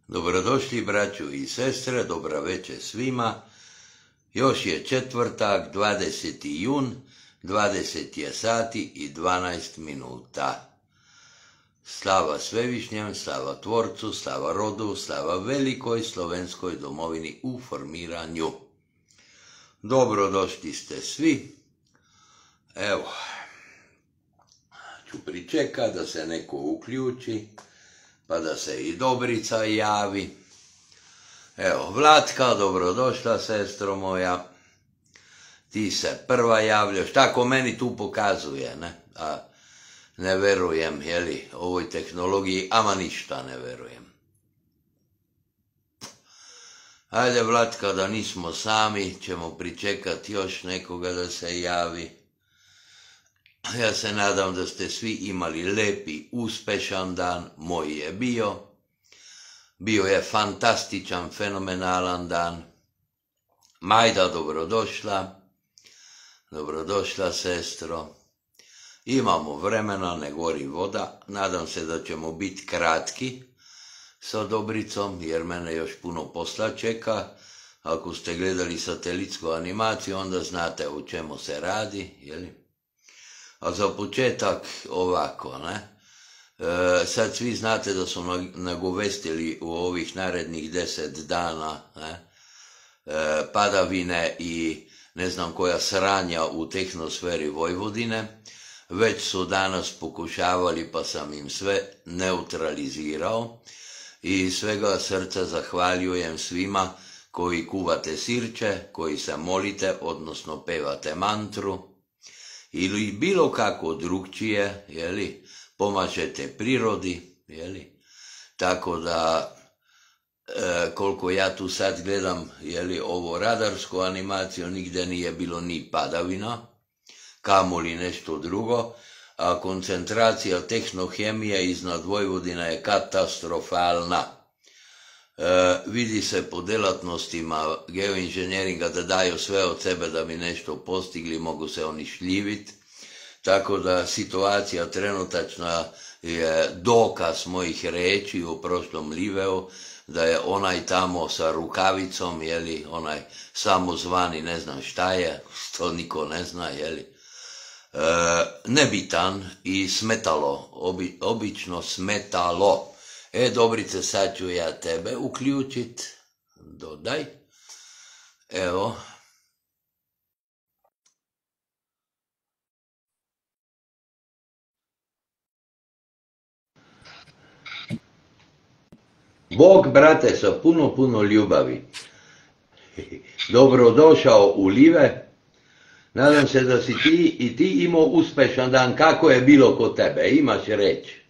Dobrodošli braću i sestre, dobra večer svima. Još je četvrtak, 20. jun, 20 je sati i 12 minuta. Slava Svevišnjem, slava Tvorcu, slava rodu, slava velikoj slovenskoj domovini u formiranju. Dobrodošli ste svi. Evo, ću pričekati da se neko uključi, pa da se i Dobrica javi. Evo, Vlatka, dobrodošla, sestro moja. Ti se prva javljaš, tako meni tu pokazuje, ne? A ne verujem, jeli, ovoj tehnologiji, ama ništa ne verujem. Ajde, Vlatka, da nismo sami, ćemo pričekati još nekoga da se javi. Ja se nadam da ste svi imali lepi, uspešan dan, moj je bio. Bio je fantastičan, fenomenalan dan. Majda, dobrodošla. Dobrodošla, sestro. Imamo vremena, ne gori voda. Nadam se da ćemo biti kratki sa Dobricom, jer mene još puno posla čeka. Ako ste gledali satelitsku animaciju, onda znate o čemu se radi, jeli? A za početak ovako, ne? Sad svi znate da su nagovestili u ovih narednih 10 dana, ne? Padavine i ne znam koja sranja u tehnosferi Vojvodine. Već su danas pokušavali, pa sam im sve neutralizirao. I svega srca zahvaljujem svima koji kuvate sirče, koji se molite, odnosno pevate mantru, ili bilo kako drugčije, jeli, pomažete prirodi, jeli, tako da koliko ja tu sad gledam, jeli, ovo radarsku animaciju, nigde nije bilo ni padavina, kamoli nešto drugo, a koncentracija tehnohemije iznad Vojvodina je katastrofalna. Vidi se po delatnostima geoinženjeringa da daju sve od sebe da bi nešto postigli, mogu se oni šljiviti, tako da situacija trenutačna je dokaz mojih reči u prošlom liveu, da je onaj tamo sa rukavicom, jeli, onaj samozvani, ne znam šta je, što niko ne zna, jeli, nebitan i smetalo, obično smetalo. Dobrice, sad ću ja tebe uključit, dodaj, evo. Bog, brate, sa puno ljubavi. Dobrodošao u live. Nadam se da si ti imao uspešan dan. Kako je bilo kod tebe? Imaš reći?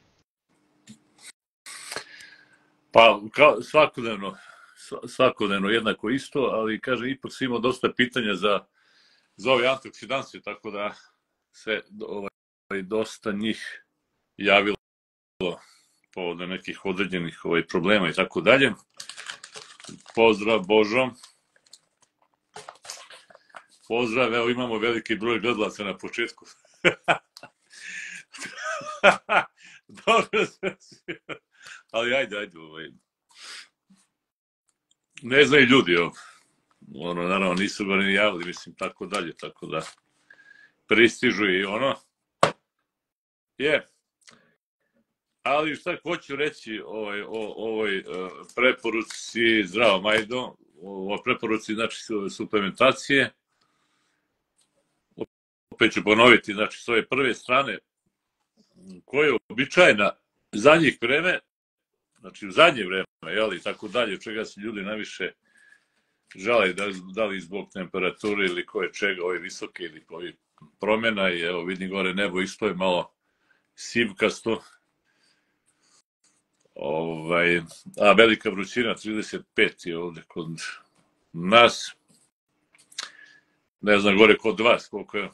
Pa, svakodnevno jednako isto, ali kaže, ipak si imao dosta pitanja za ove antioksidanse, tako da se dosta njih javilo povodom nekih određenih problema i tako dalje. Pozdrav, Božo. Pozdrav, evo imamo veliki broj gledalaca na početku. Dobro se. Ali ajde. Ne znaju ljudi, naravno nisu ga ni javili, mislim, tako dalje, tako da pristižu i ono. Ali šta hoću reći o ovoj preporuci, zdravo Majdo, o preporuci, znači, suplementacije. Opet ću ponoviti, znači, s ove prve strane, koja je običajna za njih vreme, znači u zadnje vreme, jeli, tako dalje, čega se ljudi najviše žale, da li zbog temperature ili koje čega, ove visoke ili ove promjena, i evo vidim gore nebo isto je malo sivkasto, a velika vrućina 35 je ovde kod nas, ne znam gore kod vas koliko je,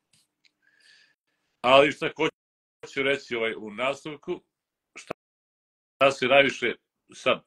ali šta hoću reći u nastavku, šta se najviše sad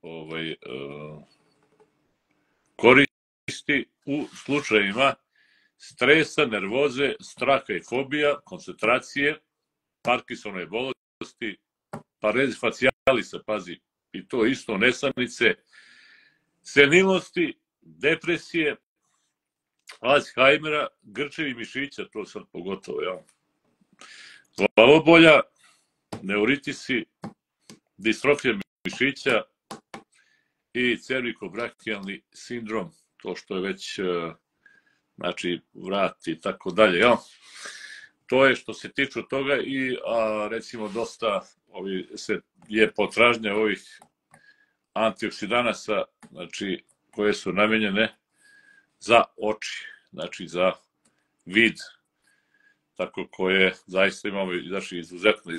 koristi u slučajevima stresa, nervoze, straha i fobija, koncentracije, Parkinsonove bolesti, parezi facialisa, pazi, i to isto nesanice, senilnosti, depresije, Alzheimera, grčevi mišića, to sad pogotovo, jel? Glavobolja, neuritisi, distrofija mišića i cervikobrahijalni sindrom, to što je već, znači, vrat i tako dalje, jel? To je što se tiče toga i recimo dosta je potražnja ovih antioksidanasa, znači, koje su namenjene za oči, znači za vid, tako koje zaista imamo, znači izuzetno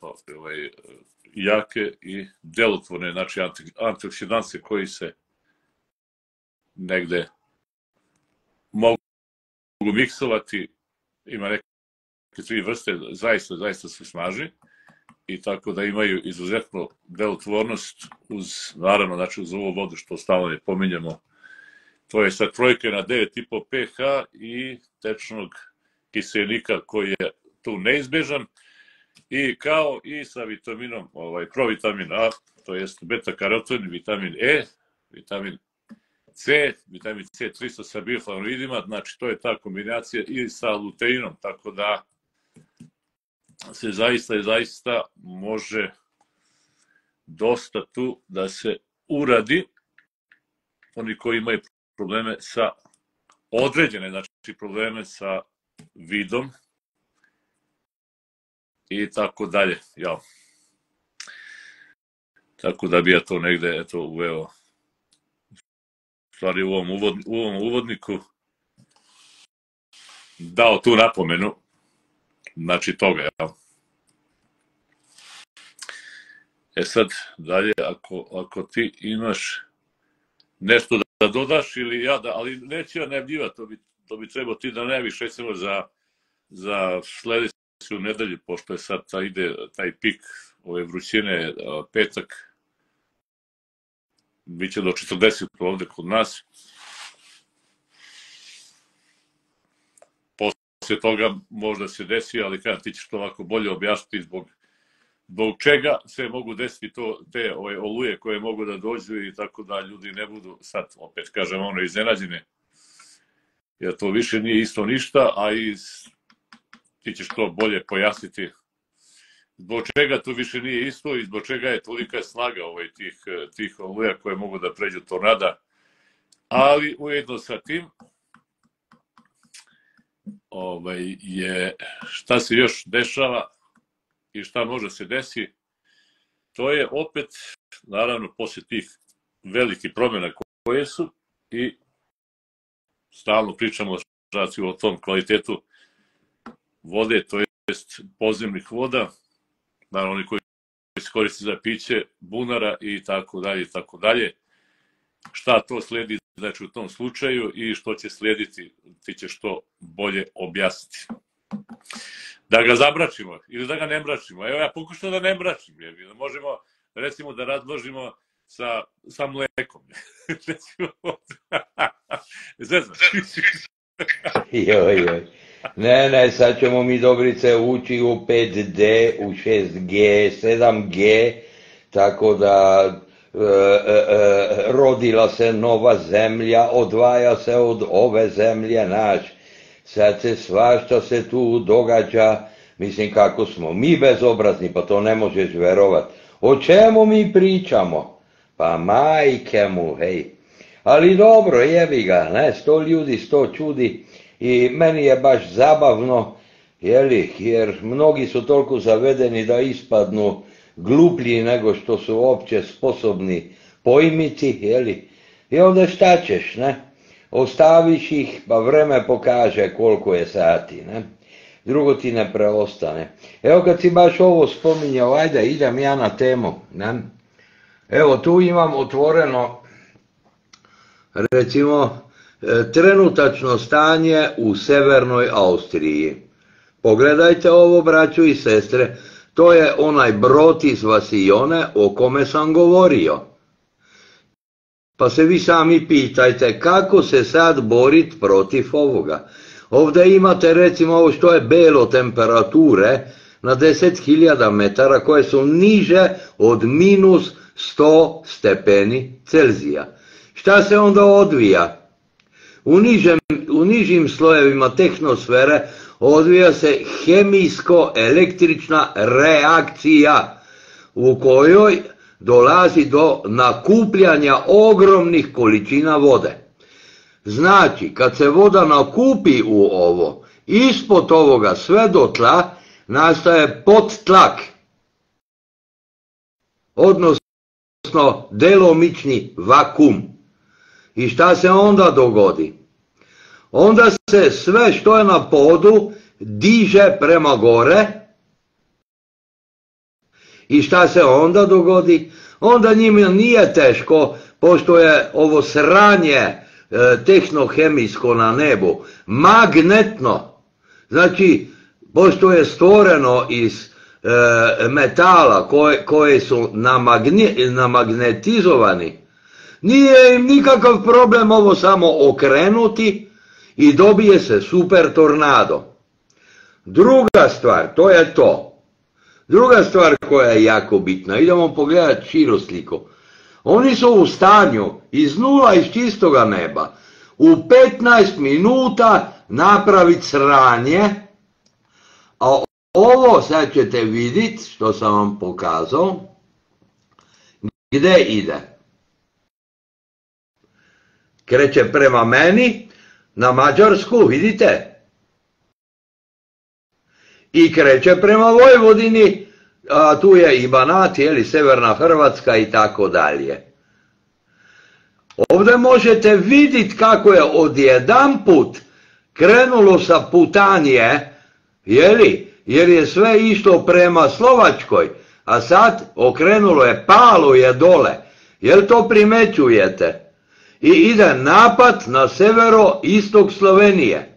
jake i delotvorne, znači antioksidanse koji se negde mogu miksovati, ima neke 3 vrste, zaista su snažni i tako da imaju izuzetno delotvornost uz, naravno, znači uz ovu vodu što stalno ne pominjemo. To je sa 3 na 9,5 pH i tečnog kiselnika koji je tu neizbežan i kao i sa vitaminom, provitamin A, to jest beta-karoten, vitamin E, vitamin C, vitamin C300 sa bioflavonoidima, znači to je ta kombinacija i sa luteinom, tako da se zaista može dosta tu da se uradi. Oni koji imaju probleme sa određene, znači probleme sa vidom i tako dalje. Ja. Tako da bi ja to negde uveo stvari u ovom uvodniku dao tu napomenu, znači toga, ja. Sad, dalje, ako ti imaš nešto da dodaš ili ja, ali neću ja najavljivati, to bi trebao ti da najaviš recimo za sledeću nedelju, pošto je sad ide taj pik ove vrućine, petak, bit će do 40 ovde kod nas. Posle toga možda se desi, ali kada ti ćeš to ovako bolje objasniti zbog čega se mogu desiti te oluje koje mogu da dođu i tako da ljudi ne budu sad, opet kažem, iznenađene. Jer to više nije isto ništa, a i ti ćeš to bolje pojasniti zbog čega to više nije isto i zbog čega je tolika snaga tih oluja koje mogu da pređu tornada. Ali ujedno sa tim šta se još dešava i šta može se desi, to je opet, naravno, posle tih velikih promjena koje su i stalno pričamo o tom kvalitetu vode, to jest podzemnih voda, naravno oni koji se koriste za piće, bunara i tako dalje, Šta to sledi, znači, u tom slučaju i što će slijediti, ti ćeš to bolje objasniti. Da ga zamračimo ili da ga ne mračimo. Evo, ja pokušam da ne mračim. Možemo, recimo, da razložimo sa mlekom. Recimo, zezam. Joj. Ne, sad ćemo mi, Dobrice, ući u 5D, u 6G, 7G, tako da rodila se nova zemlja, odvaja se od ove zemlje naš. Sad se svašta se tu događa, mislim kako smo mi bezobrazni, pa to ne možeš verovat. O čemu mi pričamo? Pa majke mu, hej. Ali dobro, jebi ga, ne, 100 ljudi, 100 čudi i meni je baš zabavno, jer mnogi su toliko zavedeni da ispadnu gluplji nego što su uopće sposobni pojmiti, i onda šta ćeš, ne? Ostaviš ih, pa vreme pokaže koliko je sati, ne? Drugo ti ne preostane. Evo kad si baš ovo spominjao, ajde, idem ja na temu, ne? Evo tu imam otvoreno, recimo, trenutačno stanje u Severnoj Austriji. Pogledajte ovo, braćo i sestre, to je onaj brod iz Vasione o kome sam govorio. Pa se vi sami pitajte kako se sad boriti protiv ovoga. Ovdje imate recimo ovo što je belo temperature na 10.000 metara koje su niže od minus 100 stepeni Celzija. Šta se onda odvija? U nižim slojevima tehnosfere odvija se hemijsko-električna reakcija u kojoj dolazi do nakupljanja ogromnih količina vode. Znači, kad se voda nakupi u ovo, ispod ovoga sve do tla nastaje podtlak, odnosno delomični vakum. I šta se onda dogodi? Onda se sve što je na podu diže prema gore. I šta se onda dogodi? Onda njima nije teško, pošto je ovo sranje tehnohemijsko na nebu magnetno. Znači, pošto je stvoreno iz metala koje su namagnetizovani, nije im nikakav problem ovo samo okrenuti i dobije se super tornado. Druga stvar, to je to. Druga stvar koja je jako bitna, idemo pogledati širu sliku. Oni su u stanju iz nula, iz čistoga neba, u 15 minuta napraviti sranje, a ovo sad ćete vidjeti, što sam vam pokazao, gdje ide. Kreće prema meni, na Mađarsku, vidite? I kreće prema Vojvodini, a tu je i Banat, Severna Hrvatska i tako dalje. Ovdje možete vidjeti kako je odjedanput krenulo sa putanije, jer je sve išlo prema Slovačkoj, a sad okrenulo je, palo je dole. Jel to primećujete? I ide napad na severo-istok Slovenije.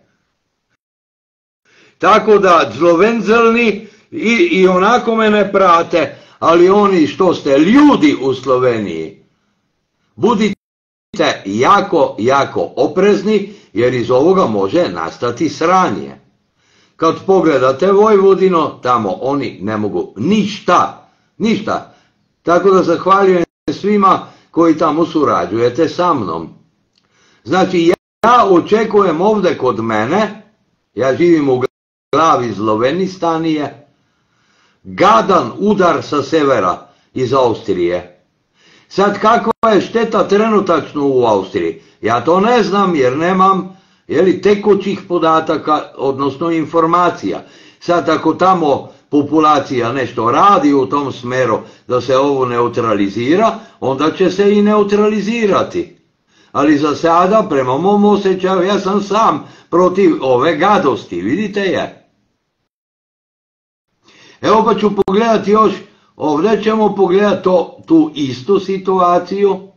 Tako da Slovenzelni i onako me ne prate, ali oni što ste ljudi u Sloveniji, budite jako, jako oprezni, jer iz ovoga može nastati sranje. Kad pogledate Vojvodino, tamo oni ne mogu ništa. Tako da zahvaljujem svima koji tamo surađujete sa mnom. Znači, ja očekujem ovdje kod mene, ja živim u glavi Slovenistanije, gadan udar sa severa iz Austrije. Sad, kakva je šteta trenutačno u Austriji? Ja to ne znam jer nemam tekućih podataka, odnosno informacija. Sad, ako tamo populacija nešto radi u tom smeru da se ovo neutralizira, onda će se i neutralizirati. Ali za sada, prema mom osjećaju, ja sam sam protiv ove gadosti, vidite je. Evo pa ću pogledati još, ovdje ćemo pogledati tu istu situaciju.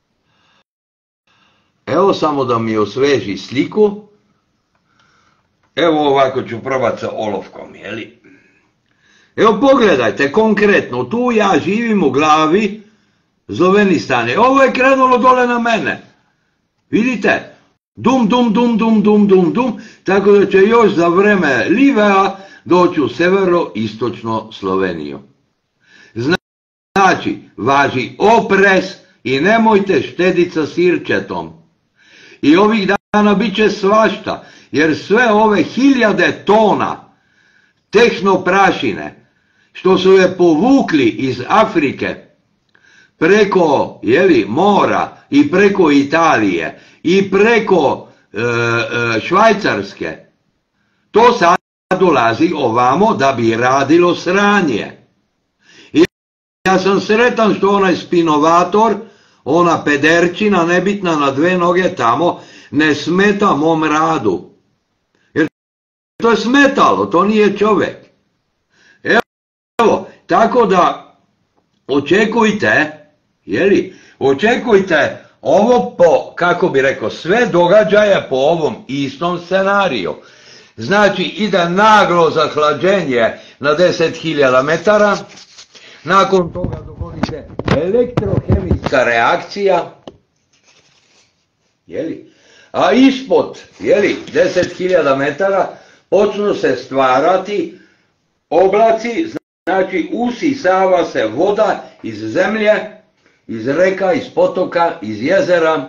Evo samo da mi osveži sliku. Evo ovako ću probati sa olovkom, jeli? Evo pogledajte konkretno, tu ja živim u glavi Slovenistane. Ovo je krenulo dole na mene. Vidite? Dum, tako da će još za vreme Livea doći u severo-istočno Sloveniju. Znači, važi oprez i nemojte štediti sa sirčetom. I ovih dana bit će svašta, jer sve ove 1000 tona tehnoprašine, što su je povukli iz Afrike, preko mora i preko Italije i preko Švajcarske, to sad dolazi ovamo da bi radilo sranje. I ja sam sretan što onaj spinovator, ona pederčina nebitna na 2 noge tamo, ne smeta mom radu. Jer to je smetalo, to nije čovjek. Evo, tako da očekujte, očekujte ovo po, kako bi rekao, sve događaje po ovom istom scenariju. Znači, ide naglo zahlađenje na 10.000 metara, nakon toga dogodi se elektrohemijska reakcija, a ispod 10.000 metara počnu se stvarati oblaci, znači usisava se voda iz zemlje iz reka, iz potoka, iz jezera.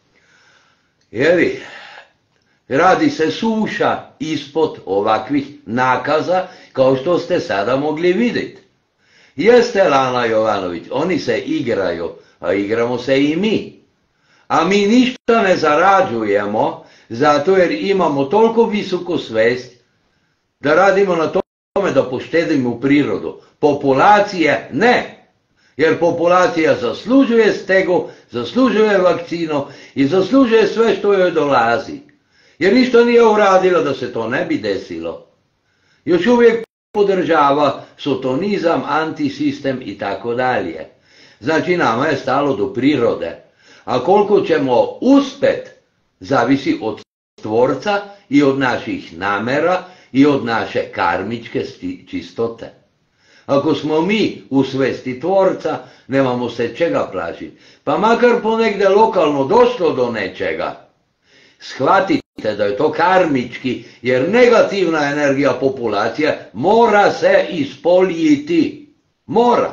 Radi se suša ispod ovakvih nakaza, kao što ste sada mogli vidjeti. Jeste, Lana Jovanović, oni se igraju, a igramo se i mi. A mi ništa ne zarađujemo, zato jer imamo toliko visoku svest da radimo na tome da poštedimo prirodu. Populacije ne, jer populacija zaslužuje stegu, zaslužuje vakcinu i zaslužuje sve što joj dolazi. Jer ništa nije uradilo da se to ne bi desilo. Još uvijek podržava sotonizam, antisistem i tako dalje. Znači nama je stalo do prirode. A koliko ćemo uspjet, zavisi od Stvorca i od naših namera i od naše karmičke čistote. Ako smo mi u svesti Tvorca, nemamo se čega plašiti. Pa makar ponegdje lokalno došlo do nečega, shvatite da je to karmički, jer negativna energija populacije mora se ispoljiti. Mora.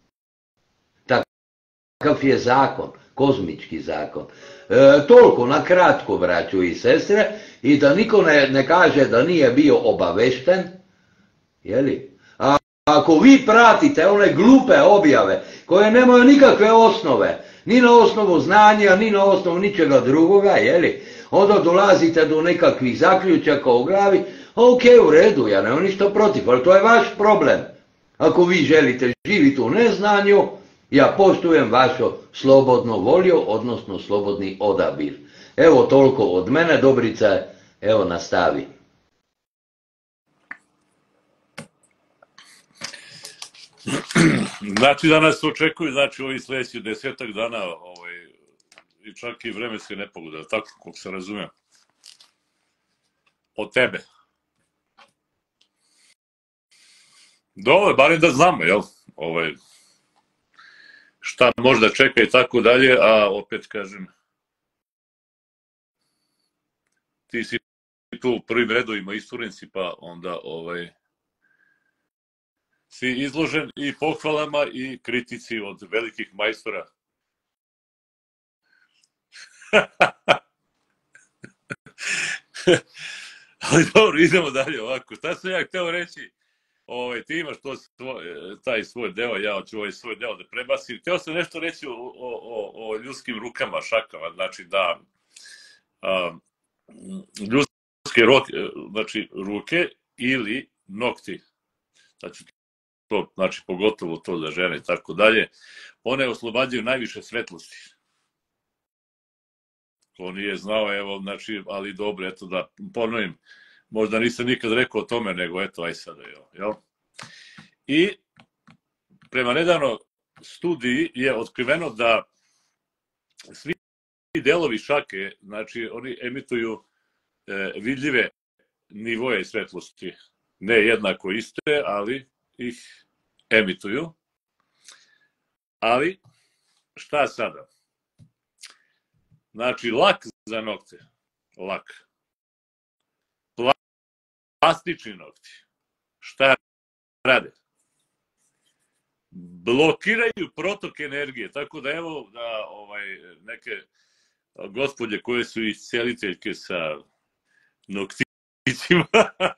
Takav je zakon, kozmički zakon. Toliko na kratko, braćo i sestre, i da niko ne kaže da nije bio obavešten, jeli? Ako vi pratite one glupe objave koje nemaju nikakve osnove, ni na osnovu znanja, ni na osnovu ničega drugoga, jeli, onda dolazite do nekakvih zaključaka u glavi, ok, u redu, ja nemam ništa protiv, ali to je vaš problem. Ako vi želite živjeti u neznanju, ja poštujem vašu slobodnu volju, odnosno slobodni odabir. Evo toliko od mene, Dobrica, evo nastavi. Znači da nas očekuju, znači ovih sljedećih 10 dana i čak i vremenske nepogode, tako kako se razumijem. Od tebe. Dobro, barem da znamo, jel? Šta možda čeka i tako dalje, a opet kažem, ti si tu u prvim redovima isturenci, pa onda si izložen i pohvalama i kritici od velikih majstora. Ali dobro, idemo dalje ovako. Šta sam ja hteo reći? Ti imaš taj svoj deo, ja ću ovaj svoj deo da prebasim. Hteo sam nešto reći o ljudskim rukama, šakama, znači da ljudske ruke ili nokti, znači pogotovo to za žene i tako dalje, one oslobađaju najviše svetlosti. Ko nije znao, evo, znači, ali dobro, eto da ponovim, možda nisam nikad rekao o tome, nego eto, aj sada, jel? I prema nedavno studiji je otkriveno da svi delovi šake, znači, oni emituju vidljive nivoje svetlosti. Ne jednako iste, ali ih emituju. Ali, šta sada? Znači, lak za nokte, lak. Plastični nokti. Šta rade? Blokiraju protok energije, tako da evo da neke gospođe koje su isceliteljke sa nokticima.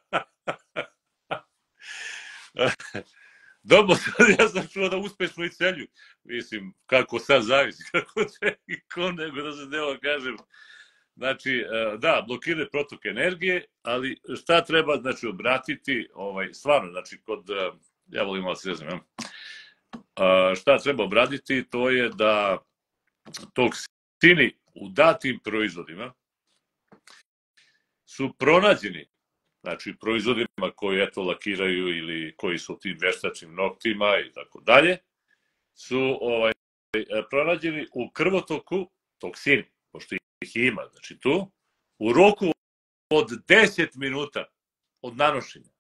Dobro, ja sam čuo da uspešno iscelju. Mislim, kako sad zavisi, kako ko nego da se deo kažem. Znači, da, blokiraju protok energije, ali šta treba, znači, obratiti, stvarno, znači, ja volim malo se znam, šta treba obratiti, to je da toksini u datim proizvodima su pronađeni, znači, proizvodima koji, eto, lakiraju ili koji su tim veštačnim noktima i tako dalje, su pronađeni u krvotoku toksini, pošto ih ima, znači tu, u roku od 10 minuta od nanošenja.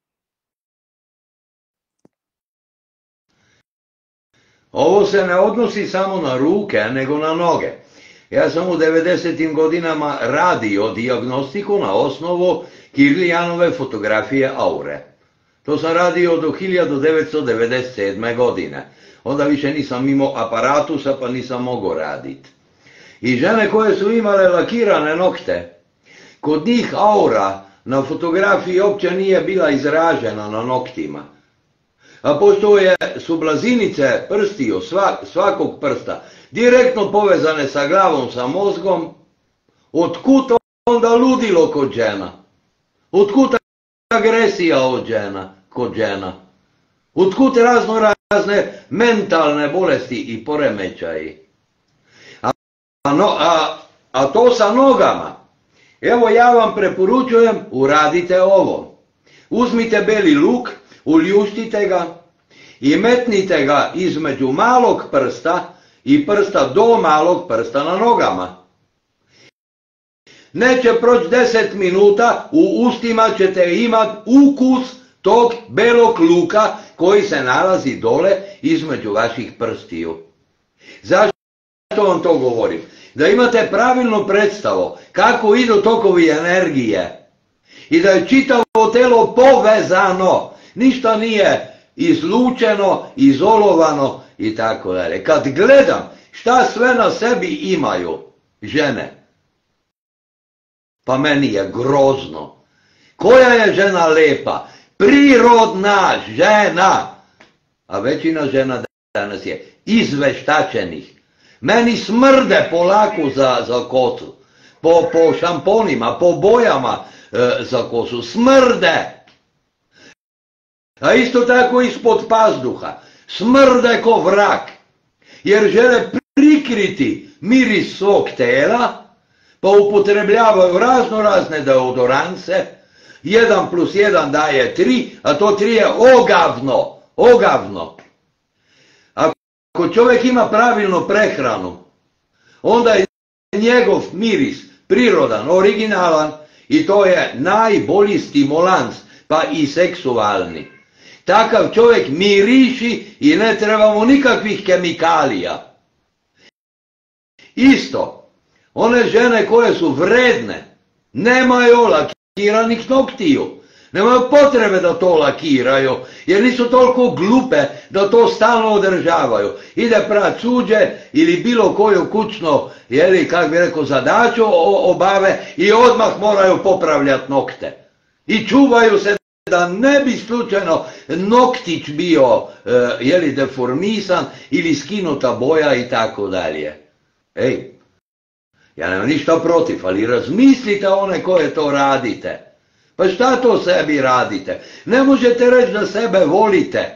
Ovo se ne odnosi samo na ruke, nego na noge. Ja sam u 90. godinama radio dijagnostiku na osnovu Kirlijanove fotografije aure. To sam radio do 1997. godine. Onda više nisam imao aparatusa pa nisam mogao raditi. I žene koje su imale lakirane nokte, kod njih aura na fotografiji uopće nije bila izražena na noktima. A pošto su blazinice prstiju, svakog prsta, direktno povezane sa glavom, sa mozgom, otkud onda ludilo kod žena? Otkud agresija kod žena? Otkud razne mentalne bolesti i poremećaji? A to sa nogama. Evo ja vam preporučujem, uradite ovo. Uzmite beli luk, uljuštite ga i metnite ga između malog prsta i prsta do malog prsta na nogama. Neće proći 10 minuta, u ustima ćete imati ukus tog belog luka koji se nalazi dole između vaših prstiju. Zašto vam to govorim? Da imate pravilnu predstavu kako idu tokovi energije i da je čitavo telo povezano, ništa nije izlučeno, izolovano i tako dalje. Kad gledam šta sve na sebi imaju žene, pa meni je grozno. Koja je žena lepa? Prirodna žena. A većina žena danas je izveštačenih. Meni smrde polako za kosu. Po šamponima, po bojama za kosu. Smrde. A isto tako ispod pazduha. Smrde ko vrak. Jer žele prikriti miris svog tela, pa upotrebljavaju razne deodoranse. 1+1 daje 3, a to 3 je ogavno. Ako čovjek ima pravilnu prehranu, onda je njegov miris prirodan, originalan i to je najbolji stimulans, pa i seksualni. Takav čovjek miriši i ne treba mu nikakvih kemikalija. Isto, one žene koje su vredne, nemaju lakiranih noktiju. Nemaju potrebe da to lakiraju, jer nisu toliko glupe da to stalno održavaju. Ide prat suđe ili bilo koju kućno, kak bi rekao, zadaću obave i odmah moraju popravljati nokte. I čuvaju se da ne bi slučajno noktić bio deformisan ili skinuta boja i tako dalje. Ej, ja nemam ništa protiv, ali razmislite one koje to radite. Pa šta to sebi radite? Ne možete reći da sebe volite.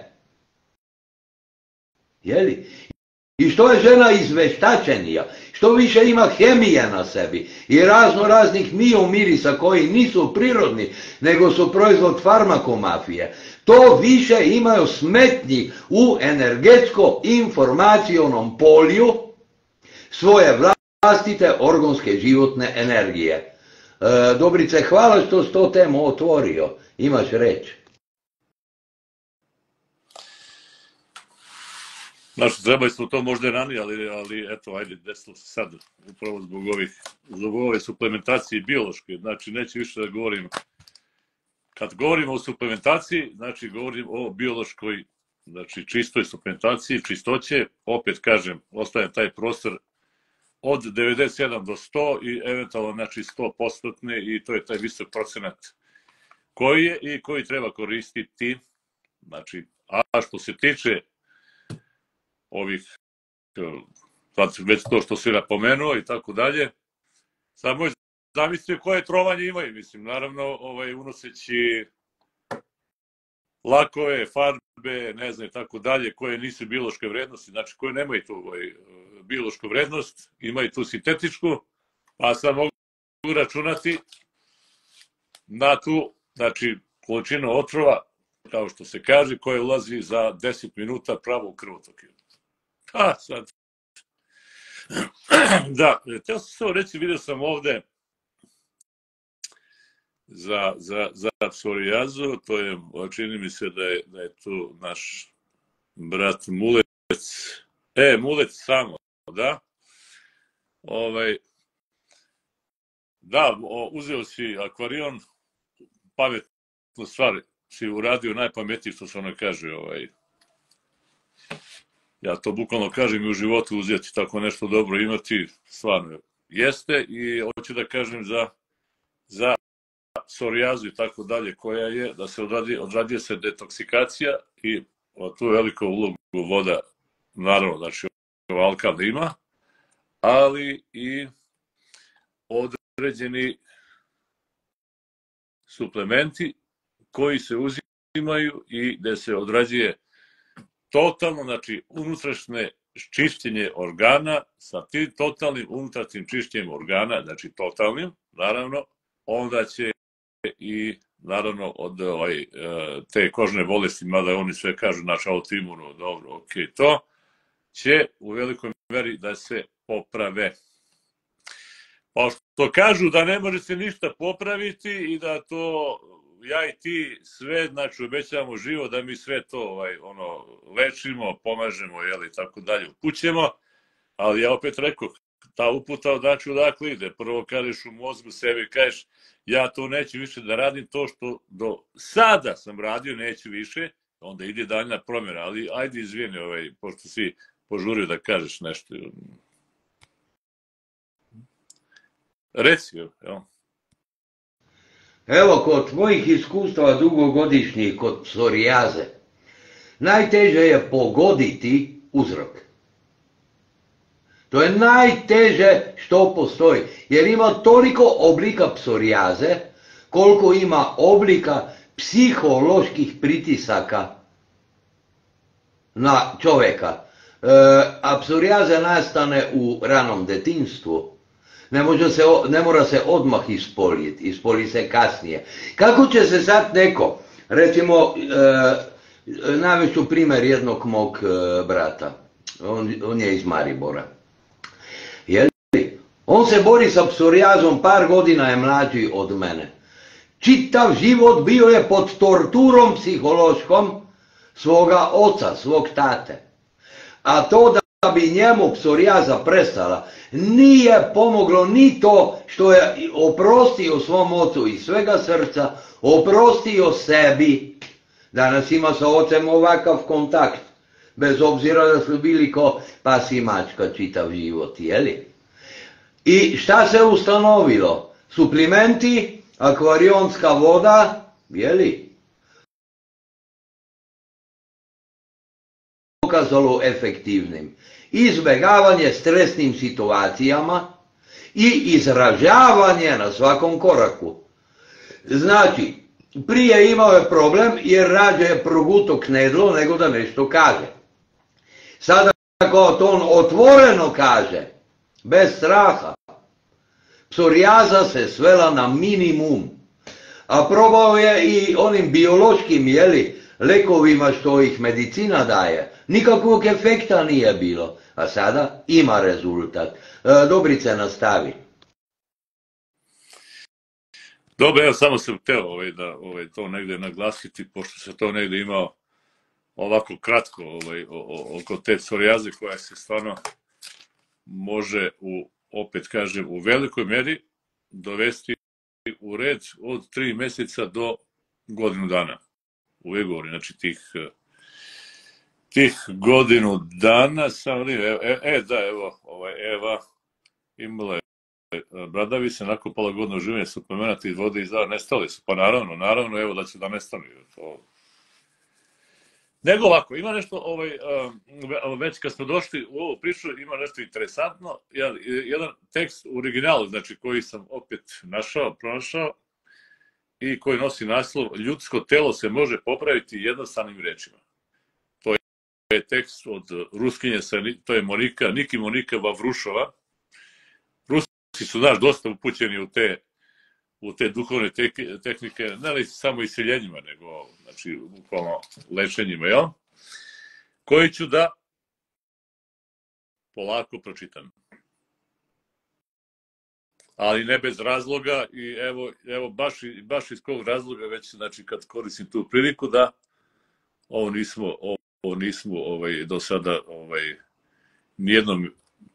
Jeli? I što je žena izveštačenija, što više ima hemije na sebi i raznih mirisa koji nisu prirodni, nego su proizvod farmakomafije, to više imaju smetnji u energetsko-informacionom polju svoje vlastite organske životne energije. Dobrice, hvala što si to temu otvorio. Imaš reći. Znači, trebali smo to možda ranije, ali eto, ajde, desilo se sad, upravo zbog ove suplementacije biološke. Znači, neće više da govorim. Kad govorimo o suplementaciji, znači, govorim o biološkoj, znači, čistoj suplementaciji, čistoće. Opet kažem, ostavljam taj prostor od 97 do 100 i eventualno, znači, 100% i to je taj visok procenat koji je i koji treba koristiti. Znači, a što se tiče ovih, već to što si napomenuo i tako dalje, sad možete zamisliti koje trovanje imaju, mislim, naravno, unoseći lakove, farbe, ne znam, i tako dalje, koje nisu biološke vrednosti, znači koje nemaju tu biološku vrednost, imaju tu sintetičku, pa sad mogu računati na tu, znači, količinu otrova, kao što se kaže, koja ulazi za 10 minuta pravo u krvotok. A sad, da, htio sam samo reći, vidio sam ovde za psorijazu, to je, čini mi se da je tu naš brat Mulec, Mulec samo, da, da, uzeo si akvarion, pametnu stvar si uradio najpametnije što se ono kaže, ja to bukvalno kažem i u životu uzeti tako nešto dobro imati, stvarno jeste i hoću da kažem za psorijazu i tako dalje koja je, da se odradi se detoksikacija i tu veliku ulogu voda, naravno, znači alkal ima, ali i određeni suplementi koji se uzimaju i gde se odrađuje totalno, znači unutrašnje čišćenje organa sa tim totalnim unutrašnjim čišćenjem organa, znači totalnim, naravno, onda će i naravno od te kožne bolesti, mada oni sve kažu naš autoimuno, dobro, ok, to će u velikoj meri da se poprave. Pa što kažu da ne može se ništa popraviti i da to ja i ti sve, znači obećavamo živo da mi sve to lečimo, pomažemo, tako dalje, upućemo, ali ja opet rekao, ta uputa znači odakle ide. Prvo kažeš u mozgu sebi, kažeš ja to neću više da radim, to što do sada sam radio neću više, onda ide daljna promjena, ali ajde izvini, pošto si požurio da kažeš nešto. Reci, jel? Evo, kod tvojih iskustava dugogodišnjih kod psorijaze, najteže je pogoditi uzrok. To je najteže što postoji, jer ima toliko oblika psorijaze, koliko ima oblika psiholoških pritisaka na čovjeka. A psorijaza nastane u ranom detinjstvu. Ne mora se odmah ispoljiti, ispolji se kasnije. Kako će se sad neko, recimo, navešću primjer jednog mog brata, on je iz Maribora. On se bori sa psorijazom, par godina je mlađi od mene. Čitav život bio je pod torturom psihološkom svoga oca, svog tate. A to da bi njemu psorijaza prestala, nije pomoglo ni to što je oprostio svom ocu iz svega srca, oprostio sebi. Danas ima sa ocem ovakav kontakt, bez obzira da su bili ko pas i mačka čitav život, jeli? I šta se ustanovilo? Suplimenti, akvarionska voda, jeli? Pokazalo efektivnim. Izbjegavanje stresnim situacijama i izražavanje na svakom koraku. Znači, prije imao je problem jer rađe je proguto knedlo nego da nešto kaže. Sada ako to on otvoreno kaže, bez straha, psorijaza se svela na minimum. A probao je i onim biološkim, lekovima što ih medicina daje. Nikakvog efekta nije bilo, a sada ima rezultat. Dobrice, nastavi. Dobro, ja samo sam hteo da to negde naglasiti, pošto se to negde imao ovako kratko oko te psorijaze koja se stvarno može, opet kažem, u velikoj meri dovesti u red od 3 meseca do godinu dana. Uvijek govorim, znači tih godinu dana sam, da, evo, Eva imala je bradavice, nakopala godinu življenja, suplemenata iz vode izdala, nestali su, pa naravno, evo da će da nestanu. Nego ovako, ima nešto, već kad smo došli u ovu priču, ima nešto interesantno, jedan tekst u originalu, znači koji sam opet pronašao, i koji nosi naslov "Ljudsko telo se može popraviti jednostavnim rečima". To je tekst od Ruskinje, to je Niki Monika Vavrušova. Rusi su, dosta upućeni u te duhovne tehnike, ne samo iseljenjima, nego, znači, bukvalno lečenjima, koji ću da polako pročitam. Ali ne bez razloga i evo baš iz kog razloga već, znači, kad koristim tu priliku da ovo nismo do sada nijednom,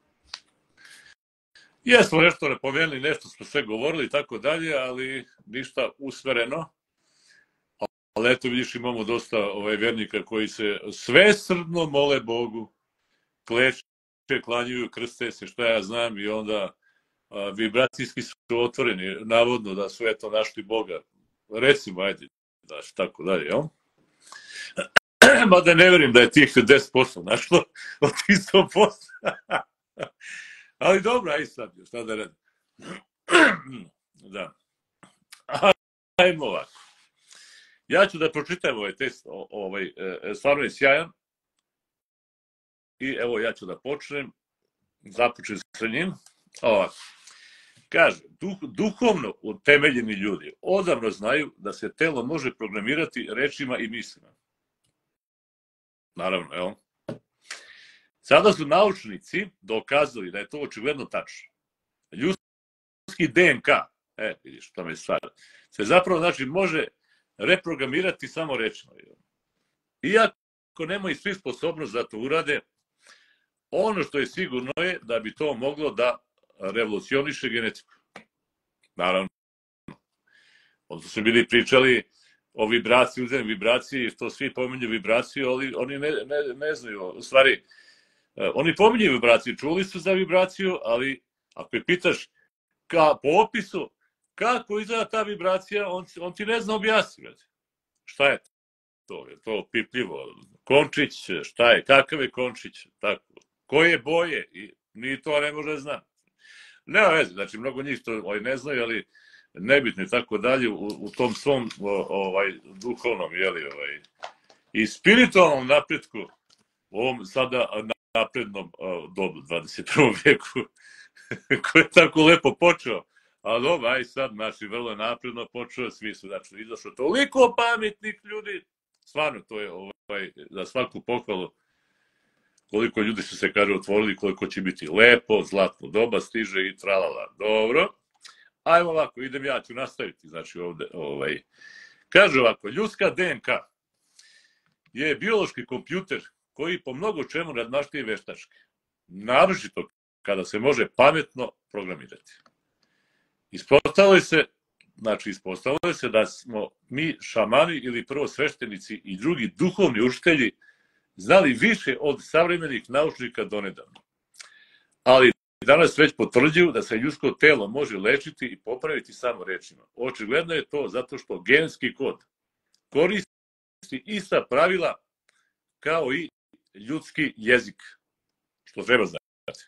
jesmo nešto napomenuli, nešto smo sve govorili i tako dalje, ali ništa usmereno. ali eto vidiš, imamo dosta vernika koji se svesrdno mole Bogu, kleče, klanjuju, krste se, šta ja znam, i onda vibracijski su otvoreni, navodno da su eto našli Boga. Recimo, ajde, znaš, tako dalje, jel? Mada ne verim da je tih 10% našlo od tih 100%. Ali dobro, aj sad, šta da radim. Da. Ajmo ovako. Ja ću da pročitam ovaj tekst, stvarno je sjajan. I evo, ja ću da počnem. Započnem sa njim. Ovako. Kaže, duhovno utemeljeni ljudi odavno znaju da se telo može programirati rečima i mislima. Naravno, evo. Sada su naučnici dokazali da je to očigledno tačno. Ljudski DNK, vidiš, to me stvar, se zapravo, znači, može reprogramirati samo rečima. Iako nemaju svi sposobnost da to urade, ono što je sigurno je da bi to moglo da revolucioniše genetiku. Naravno. Onda su bili pričali o vibraciji, uzem vibraciji, što svi pominju vibraciju, ali oni ne znaju. U stvari, oni pominju vibraciju, čuli su za vibraciju, ali ako je pitaš po opisu kako izgleda ta vibracija, on ti ne zna objasniti. Šta je to? Je to pipljivo? Končić, šta je? Kakav je končić? Tako. Koje boje? I ni to ne može znati. Nema veze, znači mnogo njih to ne znaju, ali nebitno i tako dalje u tom svom duhovnom i spiritualnom napretku u ovom sada naprednom dobu 21. veku koji je tako lepo počeo, ali aj sad, znači, vrlo napredno počeo, svi su, znači, izašlo toliko pametnih ljudi, stvarno, to je za svaku pohvalu, koliko ljudi su se, kaže, otvorili, koliko će biti lepo, zlatno doba stiže i tralala. Dobro. Ajmo ovako, idem ja, ću nastaviti, znači, ovde, kaže ovako, ljudska DNK je biološki kompjuter koji po mnogo čemu nadmaštuje veštački. Naročito kada se može pametno programirati. Ispostavilo se da smo mi šamani ili prvo sveštenici i drugi duhovni učitelji znali više od savremenih naučnika donedavno. Ali danas već potvrđuju da se ljudsko telo može lečiti i popraviti samo rečima. Očigledno je to zato što genski kod koristi ista pravila kao i ljudski jezik. Što treba znati.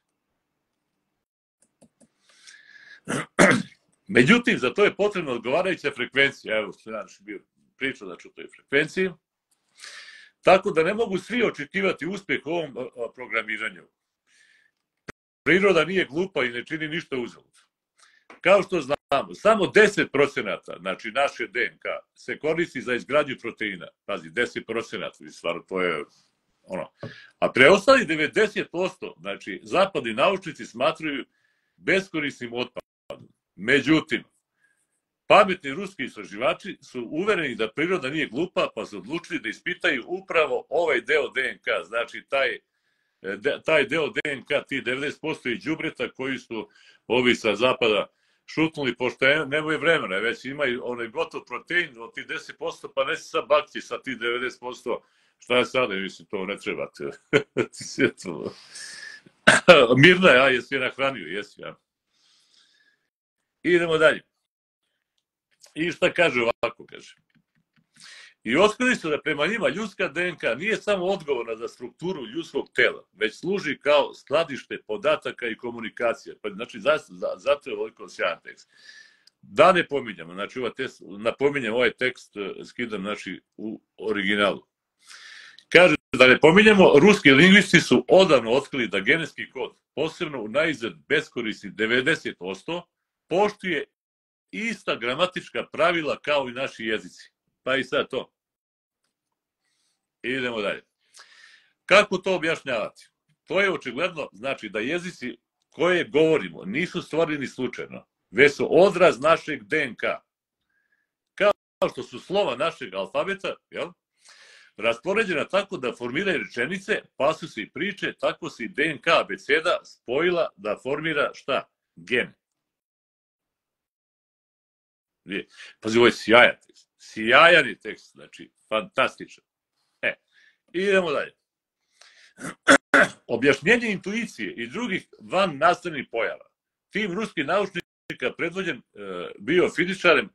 Međutim, za to je potrebna odgovarajuća frekvencija. Evo, znači, bio pričao da ću o toj frekvenciji. Tako da ne mogu svi očekivati uspeh u ovom programiranju. Priroda nije glupa i ne čini ništa uzalud. Kao što znamo, samo 10%, znači naše DNK, se koristi za izgradnju proteina. Pazi, 10%, stvarno to je ono. A preostali 90%, znači zapadni naučnici smatraju beskorisnim otpadom. Međutim, pametni ruski istraživači su uvereni da priroda nije glupa, pa su odlučili da ispitaju upravo ovaj deo DNK, znači taj deo DNK, ti 90% i đubreta koji su ovi sa zapada šutnuli, pošto nemaju vremena, već imaju onaj gotov protein od ti 10%, pa ne se sad bakti sa ti 90%, šta je sada, mislim, to ne trebate. Mirna, ja, jesi je nahranio, jesi, ja. Idemo dalje. I šta kaže ovako, kaže. I otkrili su da prema njima ljudska DNK nije samo odgovorna za strukturu ljudskog tela, već služi kao skladište podataka i komunikacija. Znači, zato je ovoliko sjajan tekst. Da ne pominjamo, znači, napominjem ovaj tekst, skidam, znači, u originalu. Kaže, da ne pominjamo, ruski lingvisti su odavno otkrili da genetski kod, posebno u najizgled beskorisni 90%, poštuje ista gramatička pravila kao i naši jezici. Pa i sad to. Idemo dalje. Kako to objašnjavati? To je očigledno, znači da jezici koje govorimo nisu stvoreni slučajno, već su odraz našeg DNK. Kao što su slova našeg alfabeta, raspoređena tako da formiraju rečenice, pasusi i priče, tako se i DNK abeceda spojila da formira šta? Gene. Pazi, ovo je Sjajan je tekst, znači, fantastičan. Idemo dalje. Objašnjenje intuicije i drugih van nastavnih pojava. Tim ruskih naučnika predvođen biofizičarem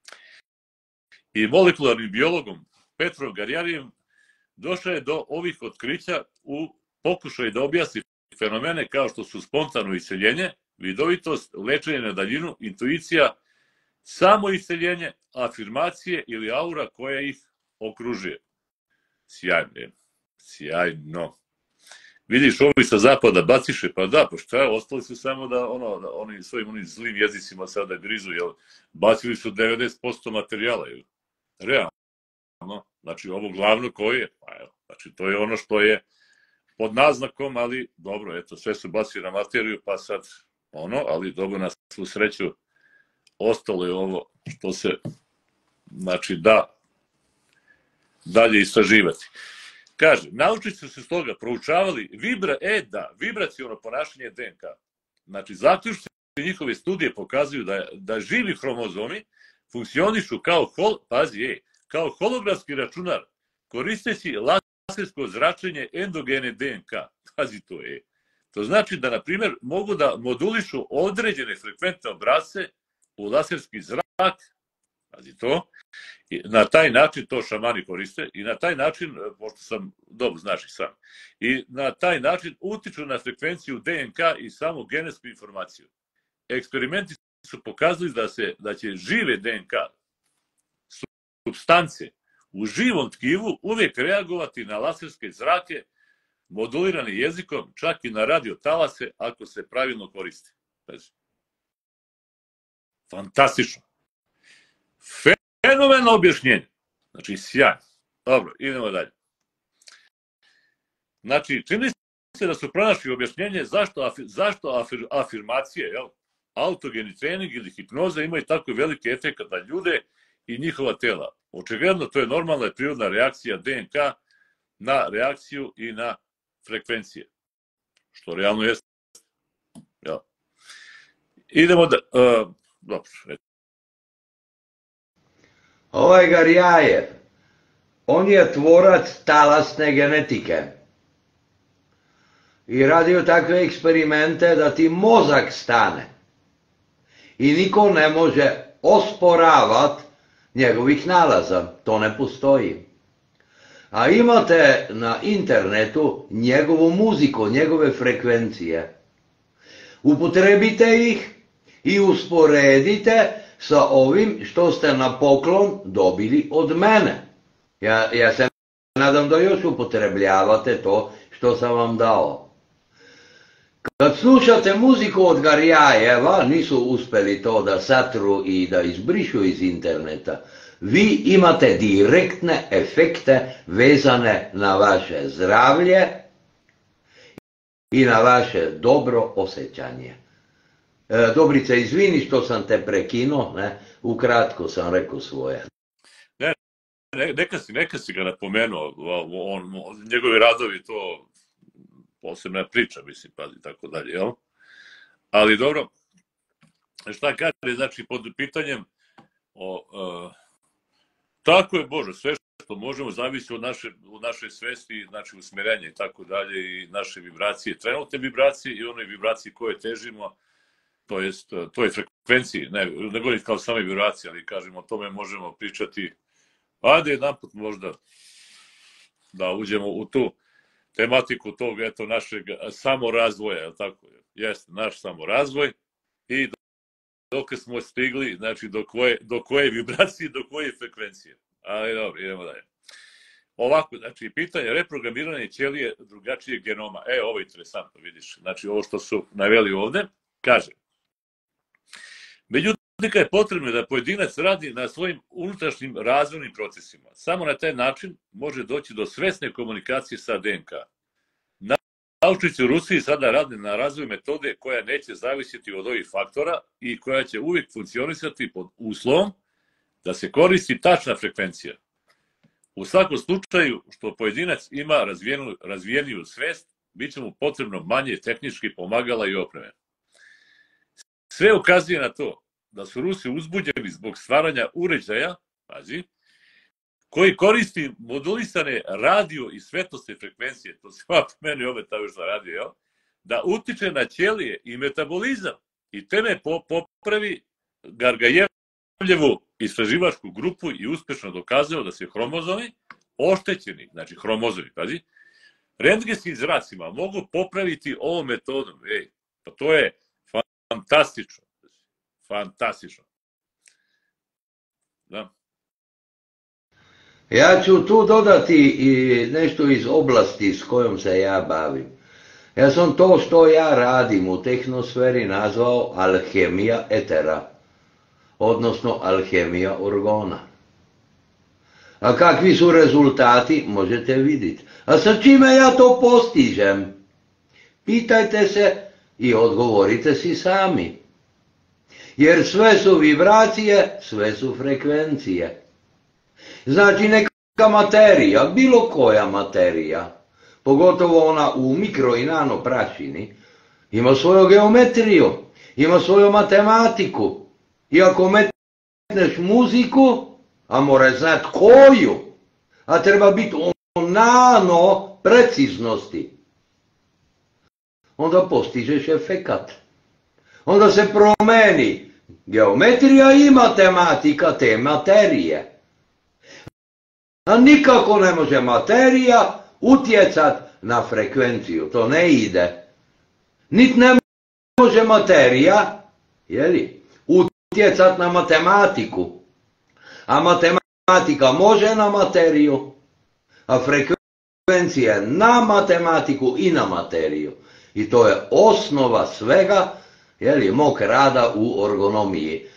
i molekularnim biologom Petrom Garjarijem došao je do ovih otkrića u pokušaju da objasni fenomene kao što su spontano iseljenje, vidovitost, lečenje na daljinu, intuicija, samoiseljenje, afirmacije ili aura koja ih okružuje. Sjajno. Sjajno. Vidiš, ovi sa zapada baciše, pa da, pa šta je, ostali su samo da oni svojim zlim jezicima sada grizu, jel, bacili su 90% materijala, jel, realno, znači ovo glavno koje je, pa evo, znači to je ono što je pod naznakom, ali dobro, eto, sve su bacili na materiju, pa sad ali dobro, na svu sreću, ostalo je ovo što se, znači, da dalje istraživati. Kaže, naučnici su stoga proučavali vibraciono ponašanje DNK. Znači, zaključci njihove studije pokazuju da živi hromozomi funkcionišu kao holografski računar, koristeći lasersko zračenje endogene DNK. Pazi to je. To znači da, na primjer, mogu da modulišu određene frekventne obrasce u laserski zrak, pazi to, i na taj način to šamani koriste i na taj način, pošto sam dobro znaš i sam, i na taj način utiču na frekvenciju DNK i samu genetsku informaciju. Eksperimenti su pokazali da će žive DNK supstance u živom tkivu uvijek reagovati na laserske zrake modulirane jezikom, čak i na radiotalase ako se pravilno koriste. Fantastično. Fenomenalno objašnjenje. Znači, sjajno. Dobro, idemo dalje. Znači, čini se da su pronašli objašnjenje zašto afirmacije, autogeni trening ili hipnoza imaju tako velike efekte na ljude i njihova tela. Očigledno, to je normalna i prirodna reakcija DNK na reakciju i na frekvencije. Što realno jeste. Idemo da... Dobro, Ovaj Garjajev, on je tvorac talasne genetike i radio takve eksperimente da ti mozak stane i niko ne može osporavati njegovih nalaza, to ne postoji. A imate na internetu njegovu muziku, njegove frekvencije. Upotrebite ih i usporedite sa ovim što ste na poklon dobili od mene. Ja se nadam da još upotrebljavate to što sam vam dao. Kad slušate muziku od Garjajeva, nisu uspjeli to da satru i da izbrišu iz interneta, vi imate direktne efekte vezane na vaše zdravlje i na vaše dobro osjećanje. Dobrica, izvini što sam te prekinuo, ukratko sam rekao svoje. Neka si ga napomenuo, njegovi radovi, to posebna priča, mislim, pazi, tako dalje, jel? Ali dobro, šta kaže, znači, pod pitanjem tako je, Bože, sve što možemo zavisi od naše svesti, znači usmerenja i tako dalje i naše vibracije, trenutne vibracije i one vibracije koje težimo, to je frekvenciji, ne govorim kao same vibracije, ali kažemo, o tome možemo pričati, ajde jedanput možda da uđemo u tu tematiku tog, eto, našeg samorazvoja, je li tako? Jeste, naš samorazvoj i dok smo stigli, znači, do koje vibracije, do koje frekvencije. Ali dobro, idemo dalje. Ovako, znači, pitanje reprogramiranja ćelije drugačijeg genoma. Ovo je interesantno, vidiš. Znači, ovo što su naveli ovde, kaže, međutim, je potrebno da pojedinac radi na svojim unutrašnjim razvojnim procesima. Samo na taj način može doći do svesne komunikacije sa DNK. Naučnici u Rusiji sada rade na razvoju metode koja neće zavisiti od ovih faktora i koja će uvijek funkcionisati pod uslovom da se koristi tačna frekvencija. U svakom slučaju, što pojedinac ima razvijeniju svest, bit će mu potrebno manje tehničkih pomagala i opreme. Sve ukazuje na to da su Rusi uzbuđeni zbog stvaranja uređaja, pazi, koji koristi modulisane radio i svetlosne frekvencije, to se meni obetao za radio, jel? Da utiče na ćelije i metabolizam i teme popravi Gargajevljevu istraživačku grupu i uspešno dokazao da se hromozomi oštećeni, znači hromozomi, pazi, rentgenskim zracima mogu popraviti ovom metodom. Pa to je fantastično. Fantastično. Da. Ja ću tu dodati i nešto iz oblasti s kojom se ja bavim. Ja sam to što ja radim u tehnosferi nazvao alhemija etera, odnosno alhemija orgona. A kakvi su rezultati, možete vidjeti. A sa čime ja to postižem? Pitajte se i odgovorite si sami. Jer sve su vibracije, sve su frekvencije. Znači neka materija, bilo koja materija, pogotovo ona u mikro i nano prašini, ima svoju geometriju, ima svoju matematiku. I ako metneš muziku, a mora znat koju, a treba biti o nano preciznosti, onda postižeš efekat. Onda se promeni geometrija i matematika te materije. A nikako ne može materija utjecat na frekvenciju, to ne ide. Niti ne može materija, utjecat na matematiku. A matematika može na materiju, a frekvencija na matematiku i na materiju. I to je osnova svega, mog rada u ergonomiji.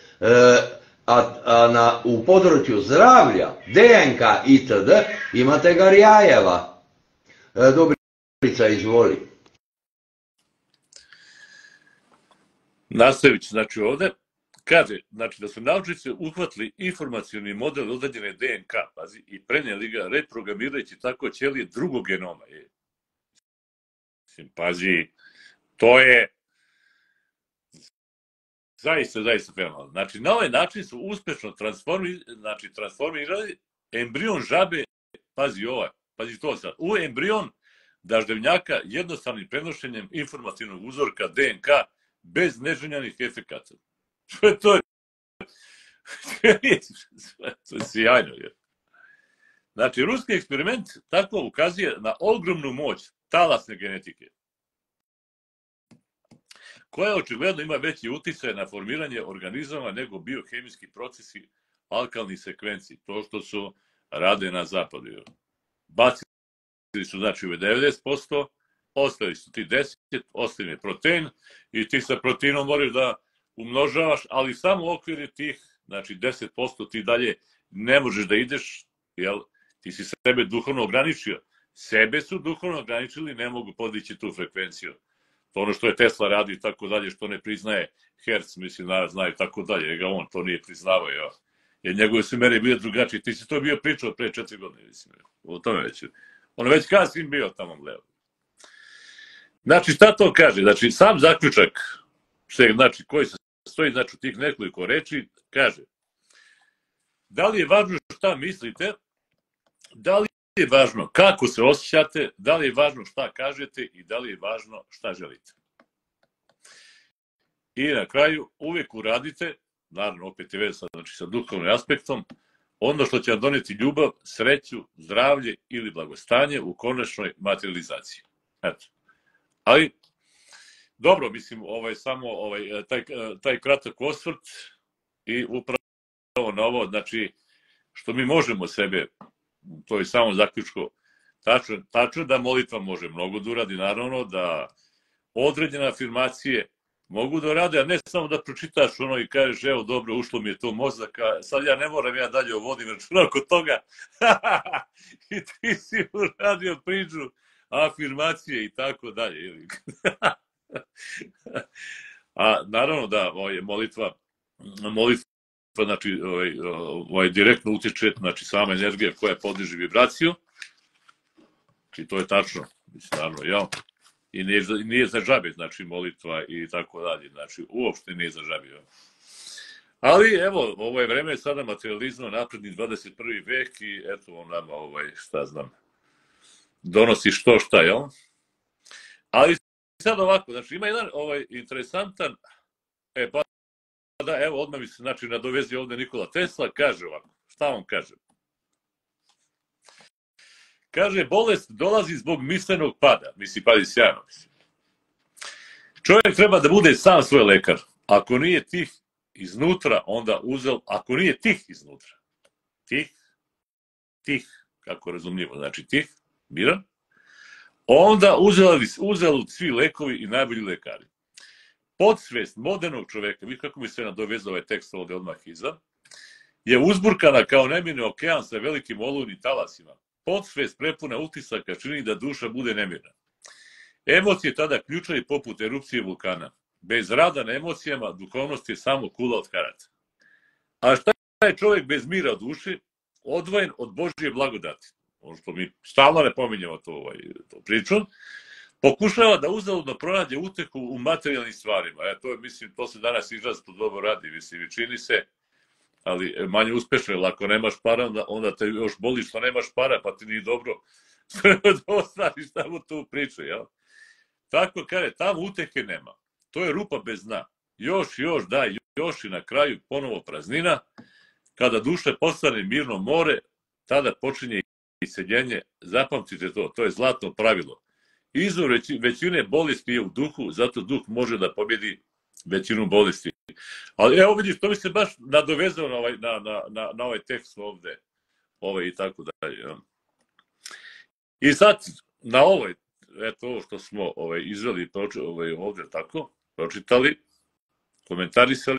U području zdravlja, DNK itd. imate Garjajeva. Dobrica, izvoli. Nastavit ću, znači ovde, kaže, znači da su naučnici uhvatili informacioni model određene DNK, pazi, i prenijeli ga reprogramirajući tako ćelije drugog genoma. Pazi, to je zaista fenomenalno. Znači, na ovaj način su uspešno transformirali embrion žabe, pazi to sad, u embrion daždevnjaka jednostavnim prenošenjem informativnog uzorka DNK bez neželjenih efekata. Što je to? To je sjajno. Znači, ruski eksperiment tako ukazuje na ogromnu moć talasne genetike, koja očigledno ima veći uticaj na formiranje organizama nego biohemijski procesi alkalnih sekvenciji, to što su rade na zapadu. Bacili su znači 90%, ostali su ti 10%, ostali je protein i ti sa proteinom moraš da umnožavaš, ali samo u okviru tih, znači 10% ti dalje ne možeš da ideš, jel, ti si sebe duhovno ograničio. Sebe su duhovno ograničili, ne mogu podići tu frekvenciju. To ono što je Tesla radio i tako dalje, što ne priznaje Hertz, mislim, znaju tako dalje, jer ga on to nije priznavao, jer njegove su mere bile drugačije. Ti si to bio pričao pre 4 godine, mislim, o tome već. On već kasnim bio tamo gledao. Znači, šta to kaže? Znači, sam zaključak, znači, koji se stoji, znači, u tih nekoliko reči, kaže, da li je važno šta mislite, da li je važno kako se osjećate, da li je važno šta kažete i da li je važno šta želite. I na kraju, uvijek uradite, naravno opet je vez znači, sa duhovnim aspektom, ono što će vam doneti ljubav, sreću, zdravlje ili blagostanje u konačnoj materializaciji. Eto. Ali, dobro, mislim, samo taj kratak osvrt i upravo na ovo, znači, što mi možemo sebe, to je samo zaključko, tačno da molitva može mnogo da uradi, naravno, da određene afirmacije mogu da rade, a ne samo da pročitaš ono i kažeš, evo, dobro, ušlo mi je to mozak, a sad ja ne moram, ja dalje vodim računa oko toga. I ti si uradio priču, afirmacije i tako dalje. A naravno da molitva znači, direktno utiče, znači sama energija koja podiže vibraciju, i to je tačno, mislim, naravno, i nije za džabe, znači, molitva i tako dalje, znači, uopšte nije za džabe. Ali evo, ovo je vreme sada materializma, napredni 21. vek i eto on nama, šta znam, donosi što šta, jel? Ali sad ovako, znači ima jedan interesantan, pa da, evo, odmah mi se, znači, nadovezi ovde Nikola Tesla, kaže ovako, šta on kaže? Kaže, bolest dolazi zbog mislenog pada, pazi sjajno, Čovjek treba da bude sam svoj lekar. Ako nije tih iznutra, onda ako nije tih iznutra, tih, kako razumljivo, znači tih, miran, onda uzalud svi lekovi i najbolji lekari. Podsvest modernog čoveka, vidite kako mi se nadovezao ovaj tekst ovde odmah iza, je uzburkana kao nemirni okean sa velikim olujnim talasima. Podsvest prepuna utisaka čini da duša bude nemirna. Emocije tada ključaju poput erupcije vulkana. Bez rada na emocijama duhovnost je samo kula od karata. A šta je čovjek bez mira u duši, odvojen od Božje blagodati? Ono što mi stalno ne pominjamo to priču, pokušava da uzaludno pronađe utehu u materijalnim stvarima. To se danas izrazito dobro radi, i čini se, ali manje uspešno, jer ako nemaš para, onda te još boli što nemaš para, pa ti nije dobro da ostaniš tamo tu priču, jel? Tako kaže, tamo utehe nema. To je rupa bez dna. Još, još i na kraju ponovo praznina. Kada duša postane mirno more, tada počinje iseljenje. Zapamtite to je zlatno pravilo. Izvor većine bolesti je u duhu, zato duh može da pobjedi većinu bolesti. Ali evo vidiš, to mi se baš nadovezao na ovaj tekst ovde, i tako dalje. I sad, na ovoj, eto ovo što smo izveli ovde tako, pročitali, komentarisali,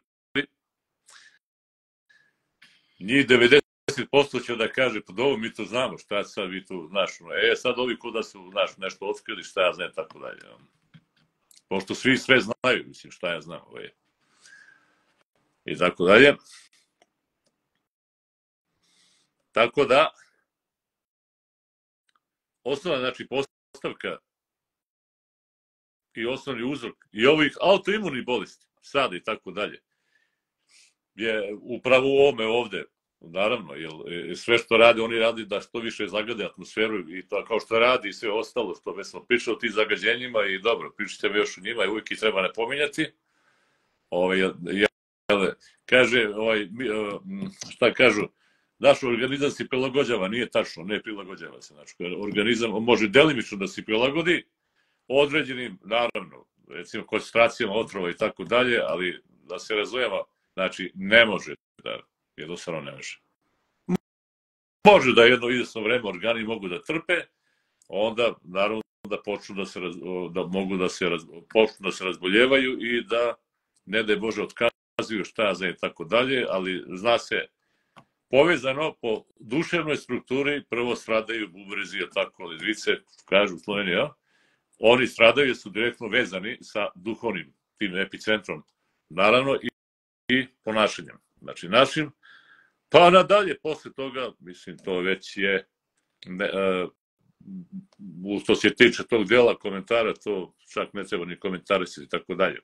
njih 90% će da kaže, pa dobro, mi to znamo, šta sad vi tu znaš, sad ovi ko da su nešto otkrili, šta ja znam, tako dalje. Pošto svi sve znaju, mislim, šta ja znam, i tako dalje. Tako da, osnovna, znači, postavka i osnovni uzrok i ovih autoimunih bolesti, sada i tako dalje, je upravo u ovome ovde, naravno, jer sve što rade, oni radi da što više zagade atmosferu i to kao što radi i sve ostalo, što već smo pričali o tim zagađenjima i dobro, pričate mi još o njima i uvijek ih treba ne pominjati. Kaže, šta kažu, naš organizam se prilagođava, nije tačno, ne prilagođava se, znači organizam može delimično da se prilagodi određenim, naravno, recimo koncentracijama otrova i tako dalje, ali da se razumemo, znači ne može da, jednostavno ne može. Može da jedno izvesno vreme organi mogu da trpe, onda naravno da počnu da se razboljevaju i da, ne daj Bože, otkazuju šta za i tako dalje, ali zna se povezano po duševnoj strukturi, prvo stradaju bubrezi, tako ledvice, kažu u Sloveniji, oni stradaju jer su direktno vezani sa duhovnim tim epicentrom, naravno i ponašanjem, znači našim, pa nadalje, posle toga, mislim, to već je, što se tiče tog dela komentara, to čak ne treba ni komentarisati i tako dalje.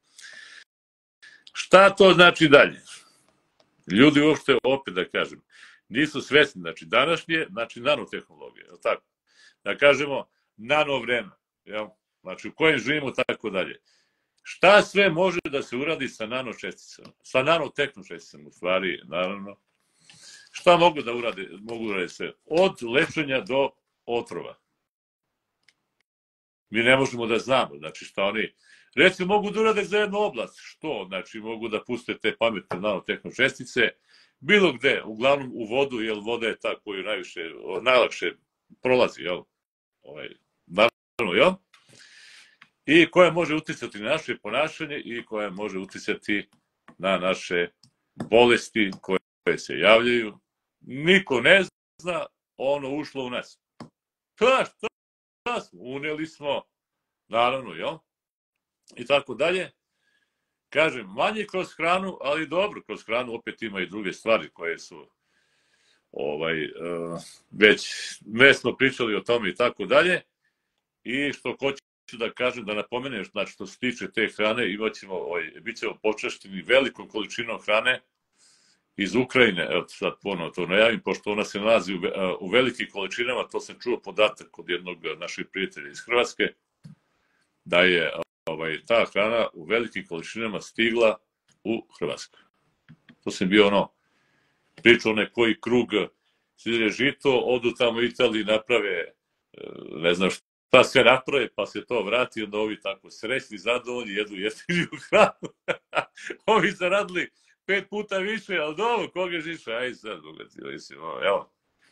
Šta to znači dalje? Ljudi uopšte, opet da kažem, nisu svesni, znači današnje, znači nanotehnologije, tako, da kažemo nano vreme, znači u kojem živimo, tako dalje. Šta sve može da se uradi sa nanočesticama, sa nanotehnočesticama, u stvari, naravno, šta mogu da urade? Mogu da urade sve, od lečenja do otrova. Mi ne možemo da znamo, znači šta oni, recimo mogu da urade za jednu oblast, što, znači mogu da puste te pametne nanotehnočestice, bilo gde, uglavnom u vodu, jer voda je ta koju najlakše prolazi, naravno, jel? I koja može uticati na naše ponašanje i koja može uticati na naše bolesti koje se javljaju. Niko ne zna, ono ušlo u nas. Šta smo? Uneli smo, naravno, jel? I tako dalje. Kažem, manje kroz hranu, ali dobro, kroz hranu opet ima i druge stvari koje su već smo pričali o tome i tako dalje. I što hoću da kažem, da napomenem, znači što se tiče te hrane, bit ćemo počašćeni velikom količinom hrane, iz Ukrajine, evo sad ponovno to najavim, pošto ona se nalazi u velikim količinama, to sam čuo podatak od jednog naših prijatelja iz Hrvatske, da je ta hrana u velikim količinama stigla u Hrvatsku. To sam bio pričao koji krug sire žito, odu tamo u Italiji, naprave, ne znam šta sve naprave, pa se to vrati, onda ovi tako srećni, zadovoljni, jedu jeftiniju hranu. Ovi zaradili 5 puta više, ali dobro, koga žiša, aj sad, mislim, evo.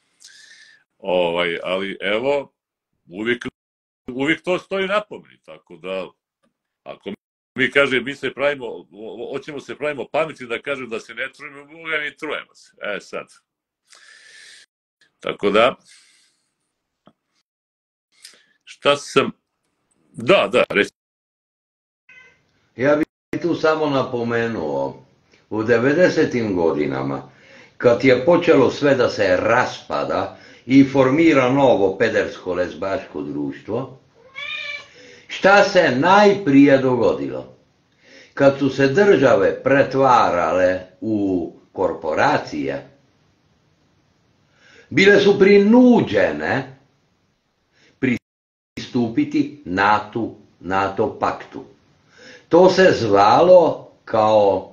Ali evo, uvijek to stoji na pomeni, tako da, ako mi kažem, mi se pravimo, hoćemo se pravimo pametni da kažem da se ne trujemo, Boga mi trujemo se, sad. Tako da, šta sam, da, reći. Ja bih tu samo napomenuo, u 90. godinama, kad je počelo sve da se raspada i formira novo pedersko-lesbaško društvo, šta se najprije dogodilo? Kad su se države pretvarale u korporacije, bile su prinuđene pristupiti NATO paktu. To se zvalo kao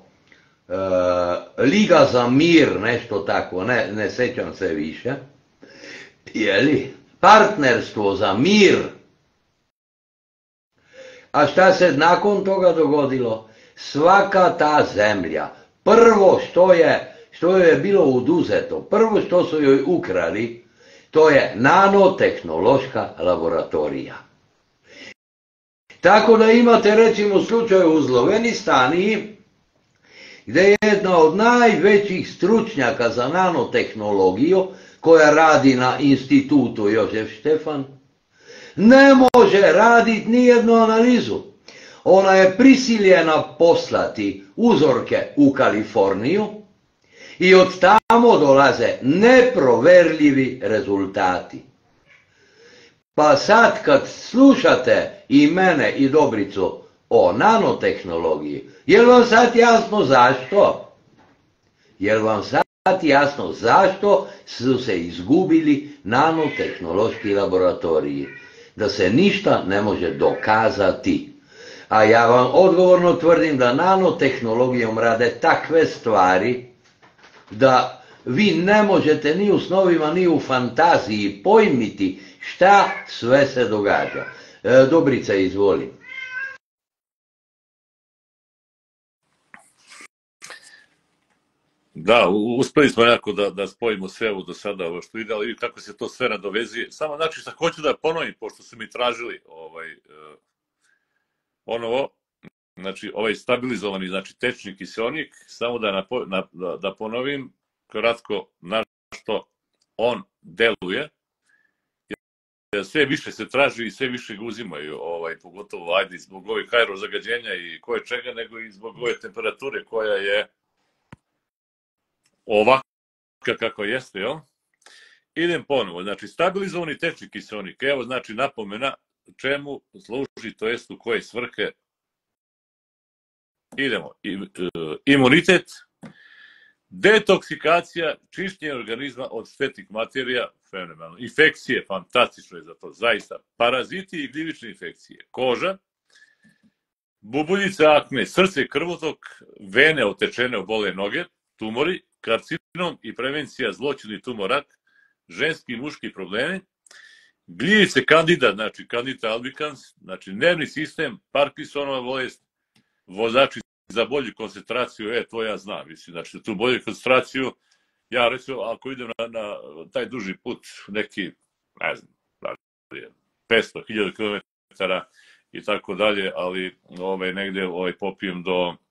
Liga za mir, nešto tako, ne sećam se više, partnerstvo za mir. A šta se nakon toga dogodilo? Svaka ta zemlja, prvo što je bilo oduzeto, prvo što su joj ukrali, to je nanotehnološka laboratorija. Tako da imate recimo slučaj u Sloveniji, gdje je jedna od najvećih stručnjaka za nanotehnologiju, koja radi na institutu Jožef Štefan, ne može raditi nijednu analizu. Ona je prisiljena poslati uzorke u Kaliforniju i od tamo dolaze neproverljivi rezultati. Pa sad kad slušate i mene i Dobricu o nanotehnologiji, je li vam sad jasno zašto? Je li vam sad jasno zašto su se izgubili nanotehnološki laboratoriji? Da se ništa ne može dokazati. A ja vam odgovorno tvrdim da nanotehnologijom rade takve stvari da vi ne možete ni u snovima ni u fantaziji pojmiti šta sve se događa. Dobrica, izvoli. Da, uspeli smo jako da spojimo sve ovo do sada, ovo što ide, ali kako se to sve nadovezuje. Samo znači što hoću da ponovim, pošto su mi tražili ponovo, znači ovaj stabilizovani, znači tečni kiseonik, samo da ponovim kratko na što on deluje, jer sve više se traži i sve više ga uzimaju, pogotovo zbog ovih aerozagađenja i koje čega, nego i zbog ove temperature koja je ovakva kako jeste, jel? Idem ponovo, znači stabilizovani tečni kiseonik, evo znači napomena čemu služi, to jest u koje svrhe. Idemo, imunitet, detoksikacija, čišćenje organizma od štetnih materija, fenomenalno, infekcije, fantastično je za to, zaista, paraziti i gljivične infekcije, koža, bubuljice, akne, srce, krvotok, vene otečene, obole noge, tumori, karcinom i prevencija zloćudnih tumora, ženski i muški problemi, gljivice candida, znači candida albicans, znači nervni sistem, Parkinsonova bolest, vozači za bolju koncentraciju, to ja znam, mislim, znači tu bolju koncentraciju, ja recimo, ako idem na taj duži put, neki, ne znam, 500.000 km i tako dalje, ali negde popijem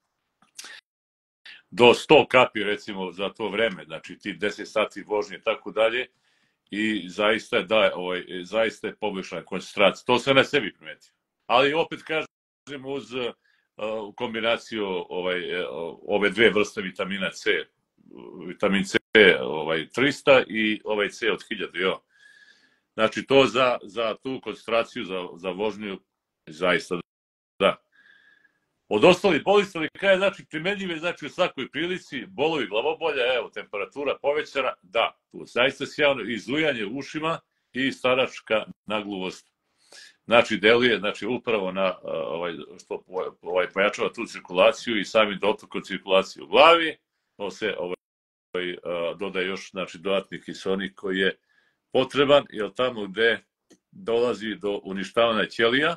do 100 kapi, recimo, za to vreme, znači ti 10 sati vožnje i tako dalje, i zaista je poboljšana koncentracija. To sam na sebi primetio. Ali opet kažem uz kombinaciju ove dve vrste vitamina C, vitamin C 300 i C od 1000. Znači to za tu koncentraciju, za vožnju, zaista da. Od ostalih bolesti, kada je znači primenljive znači u svakoj prilici, bolovi glavobolja, evo, temperatura povećana, da, tu zaista sjajno, i zujanje ušima i staračka nagluvost. Znači, deluje, znači, upravo na što pojačava tu cirkulaciju i samim dotokom cirkulacije u glavi, to se dodaje još, znači, dodatni kiseonik koji je potreban, jer tamo gde dolazi do uništavanja ćelija,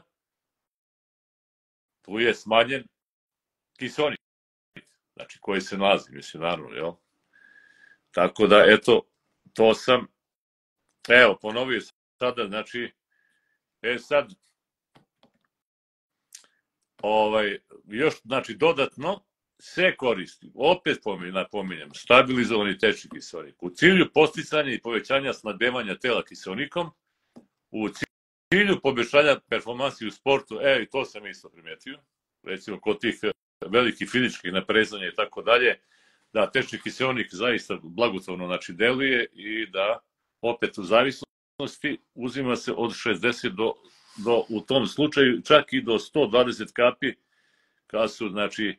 tu je smanjen kiseonik, znači koji se nalazi, mislim, naravno, jel? Tako da, eto, to sam, evo, ponovio sada, znači, sad, još, znači, dodatno se koristi, opet napominjem, stabilizovani tečni kiseonik, u cilju posticanja i povećanja snabdevanja tela kiseonikom, u cilju poboljšanja performansi u sportu, i to sam isto primetio, recimo kod tih velikih fizičkih naprezanja i tako dalje, da tečni kiseonik zaista blagotvorno, znači, deluje i da opet u zavisnosti uzima se od 60 do u tom slučaju čak i do 120 kapi kada su, znači,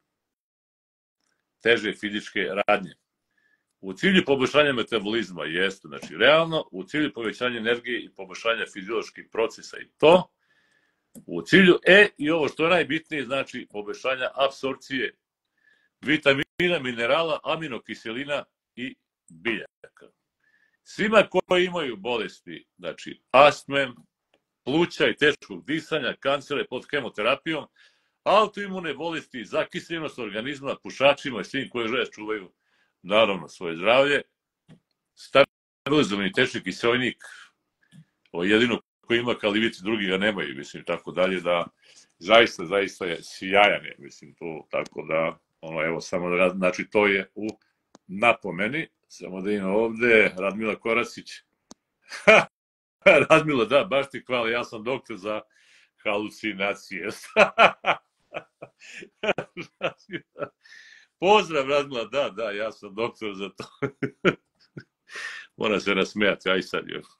teže fizičke radnje. U cilju poboljšanja metabolizma jeste, znači, realno, u cilju povećanja energije i poboljšanja fizioloških procesa i to, u cilju i ovo što je najbitnije, znači, poboljšanja apsorpcije vitamina, minerala, aminokiselina i biljaka. Svima koji imaju bolesti, znači, astme, pluća i teškog disanja, kancere pod hemoterapijom, autoimune bolesti, zakiseljenost organizma, pušačima i svim koji žele čuvaju, naravno, svoje zdravlje, stabilizovani tečni kiseonik, jedino koji ima kalivit, drugi ga nemaju, mislim, tako dalje, da zaista je sjajan je, mislim, to, tako da, evo, samo da, znači, to je u napomeni, samo da ima ovde, Radmila Korasić, Radmila, da, baš ti hvala, ja sam doktor za halucinacije. Pozdrav, Radmila, da, ja sam doktor za to. Mora se nasmejati, aj sad još.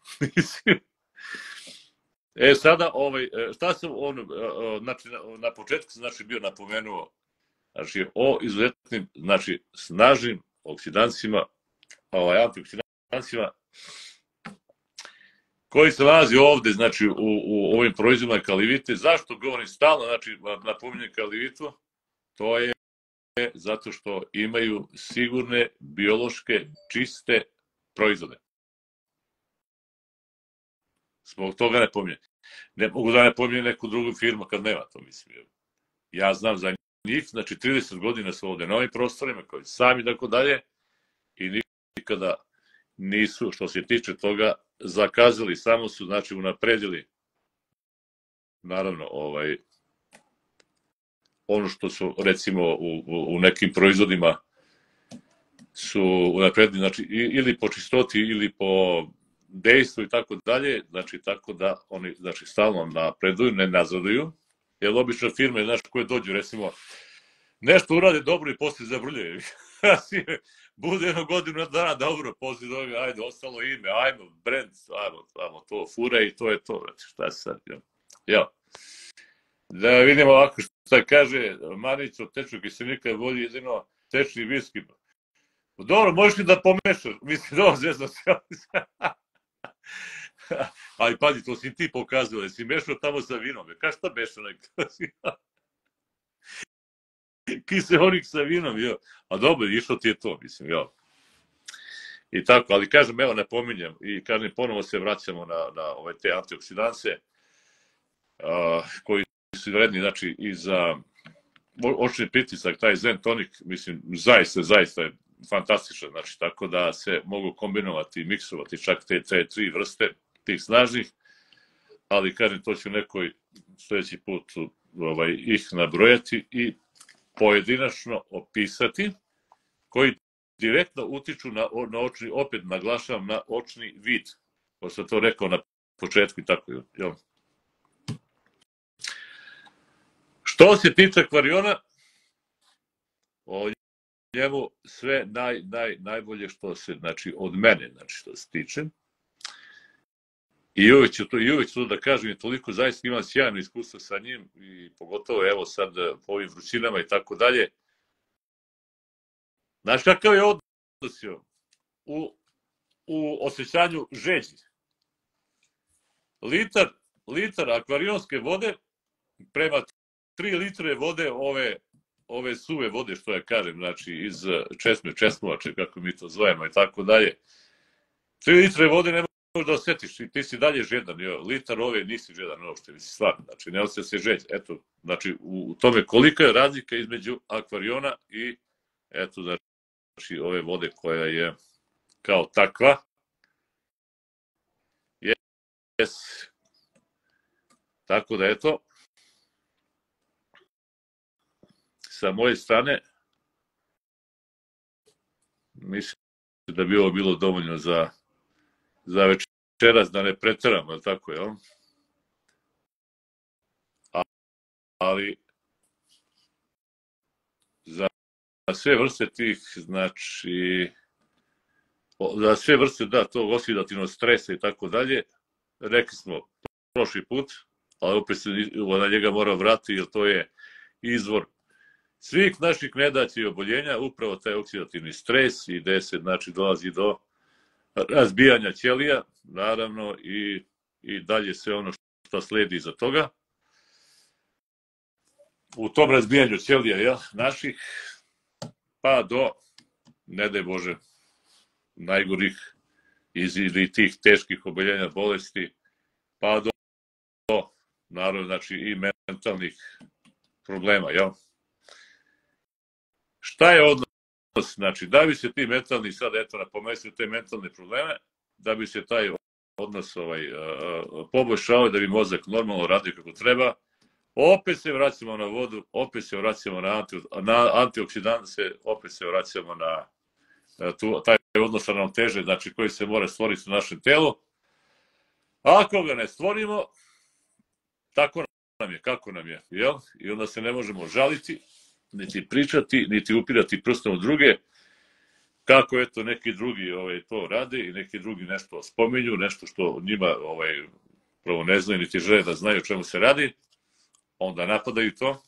Sada, šta sam, znači, na početku sam, znači, bio napomenuo, znači, o izuzetnim, znači, snažnim oksidancima, antioksidancima, koji se nalazi ovde, znači, u ovim proizvodima kalivite. Zašto govorim stalno, znači, napominjem kalivitu? To je zato što imaju sigurne, biološke, čiste proizvode. Zbog toga ne pominjem. Ne mogu da ne pominjem neku drugu firmu kad nema to, mislim. Ja znam za njih, znači 30 godina su ovde na ovim prostorima, koji sami tako dalje, i nikada nisu, što se tiče toga, zakazali, samo su, znači, unapredili, naravno, ono što su, recimo, u nekim proizvodima su unapredili, znači, ili po čistoti, ili po dejstvu i tako dalje, znači, tako da oni, znači, stalno napreduju, ne nazaduju, jer obično firme, znači, koje dođu, recimo, nešto urade dobro i posle zavrljaju. Bude jednu godinu dana dobro, posle toga, ajde, ostalo ime, ajmo, brand, ajmo to, fura i to je to, znači, šta se sad, ja. Da vidimo ovako šta kaže Manić od tečnog kiselnika, voli jedino tečni viski. Dobro, možeš li da pomešaš? Mislim, dobro, zvezno se. Ali pazi, to si ti pokazao, da si mešao tamo sa vinom. Kaš šta mešao nekako? Kiseonik sa vinom, jo. A dobro, išlo ti je to, mislim, jo. I tako, ali kažem, evo, napominjem, i kažem, ponovo se vraćamo na te antioksidance, koji su vredni, znači, i za očni pritisak, taj Zen tonik, mislim, zaista je fantastičan, znači, tako da se mogu kombinovati i miksovati čak te tri vrste, tih snažnih, ali, kažem, to ću nekoj sledeći put ih nabrojati i pojedinačno opisati, koji direktno utiču na očni, opet naglašavam, na očni vid, ko sam to rekao na početku i tako, jel? Što se tiče akvariona, o njemu sve najbolje što se, znači, od mene, znači, što se tiče. I uvek ću to da kažem, toliko zaista imam sjajno iskustvo sa njim i pogotovo evo sad po ovim vrućinama i tako dalje. Znaš kakav je odnosio u osjećanju žeđi? Litar akvarionske vode prema 3 litre vode ove suve vode, što ja kažem, znači iz česmovače, kako mi to zovemo i tako dalje. 3 litre vode ne možeš da osjetiš i ti si dalje žedan. Litar ove nisi žedan uopšte, misli stvarno, znači ne osjeća se žeđ. Eto, znači u tome kolika je razlika između akvariona i eto, znači ove vode koja je kao takva. Yes. Tako da eto, sa moje strane, mislim da bi ovo bilo dovoljno za večeras, da ne preteramo, je tako, jel? Ali za sve vrste tih, znači, za sve vrste, da, tog oksidativnog stresa i tako dalje, rekli smo prošli put, ali opet se na njega mora vratiti, jer to je izvor svih naših nedaća i oboljenja, upravo taj oksidativni stres i gde se, znači, dolazi do razbijanja ćelija, naravno, i dalje sve ono što sledi iza toga. U tom razbijanju ćelija naših, pa do, ne daj Bože, najgorih ili tih teških oboljenja, bolesti, pa do, naravno, znači, i mentalnih problema, jel? Šta je odnos? Znači, da bi se ti mentalni, sad eto napomenuo te mentalne probleme, da bi se taj odnos poboljšao, da bi mozak normalno radio kako treba, opet se vraćamo na vodu, opet se vraćamo na antioksidanse, opet se vraćamo na taj odnos ravnoteže, znači koji se mora stvoriti u našem telu. Ako ga ne stvorimo, tako nam je, kako nam je, jel? I onda se ne možemo žaliti, niti pričati, niti upirati prstom u druge, kako eto neki drugi to rade i neki drugi nešto spominju, nešto što njima prvo ne znaju, niti žele da znaju o čemu se radi, onda napadaju to.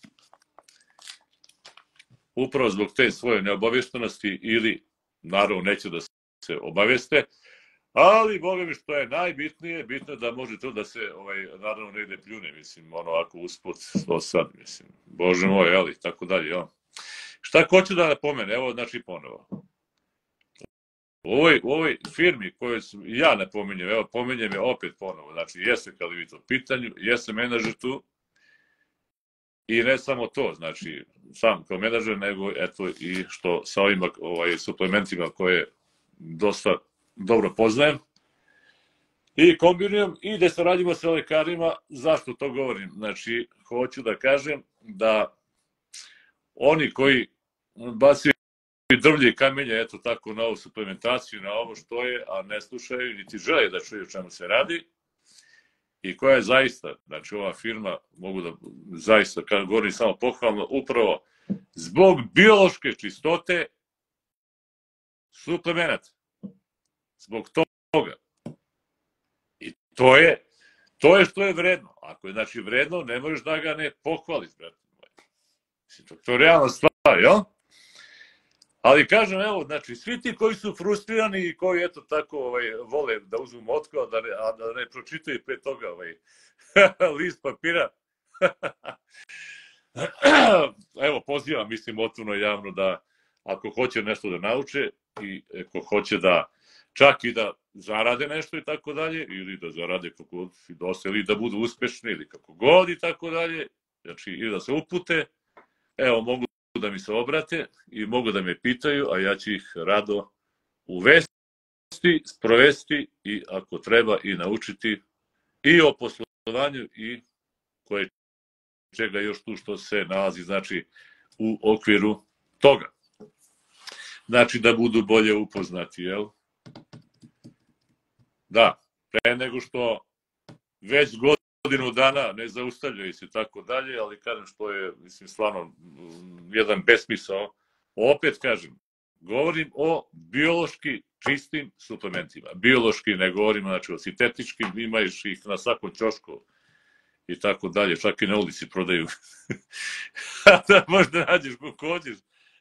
Upravo zbog te svoje neobaveštenosti ili, naravno, neće da se obaveste, ali, Boga mi, što je najbitnije, bitno je da može to da se, naravno, negde pljune, mislim, ono, ako usput, to sad, mislim, Bože moj, ali, tako dalje, jel? Šta hoću da napomene, evo, znači, ponovo. U ovoj firmi koju ja napominjem, evo, pominjem je opet ponovo, znači, jeste Kalivito u pitanju, jeste menadžer tu, i ne samo to, znači, sam kao menadžer, nego, eto, i što sa ovim suplementima koje dosta dobro poznajem i kombinujem i da sarađujemo sa lekarima. Zašto to govorim? Znači, hoću da kažem da oni koji bacaju drvlje i kamenje, eto tako, na ovu suplementaciju, na ovo što je, a ne slušaju, niti žele da čuju o čemu se radi, i koja je zaista, znači ova firma, mogu da zaista, kad govorim samo pohvalno, upravo zbog biološke čistote suplemenata. Zbog toga. I to je što je vredno. Ako je, znači, vredno, ne možeš da ga ne pohvališ, brate. To je realna stvar, jel? Ali kažem, evo, znači, svi ti koji su frustrirani i koji, eto, tako, vole da uzmu motku, a da ne pročitaju pre toga list papira, evo, pozivam, mislim, otvoreno javno da, ako hoće nešto da nauče i ako hoće da čak i da zarade nešto i tako dalje, ili da zarade kako god dosta, ili da budu uspešni, ili kako god i tako dalje, znači, ili da se upute, evo, mogu da mi se obrate i mogu da me pitaju, a ja ću ih rado uvesti, sprovesti i ako treba i naučiti i o poslovanju i koje čega još tu što se nalazi, znači, u okviru toga. Znači, da budu bolje upoznati, jel? Da, pre nego što već godinu dana ne zaustavljaju se tako dalje, ali kažem što je, mislim, stvarno jedan besmisao. Opet kažem, govorim o biološki čistim suplementima. Biološki ne govorimo, znači o sintetičkim, imaš ih na svakom ćošku i tako dalje, čak i na ulici prodaju. Da možda nađeš kako hoćeš.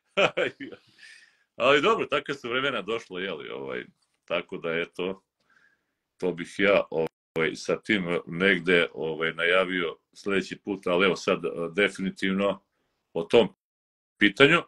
Ali dobro, takve su vremena došlo, jeli, tako da eto, to bih ja sa tim negde najavio sledeći put, ali evo sad definitivno o tom pitanju.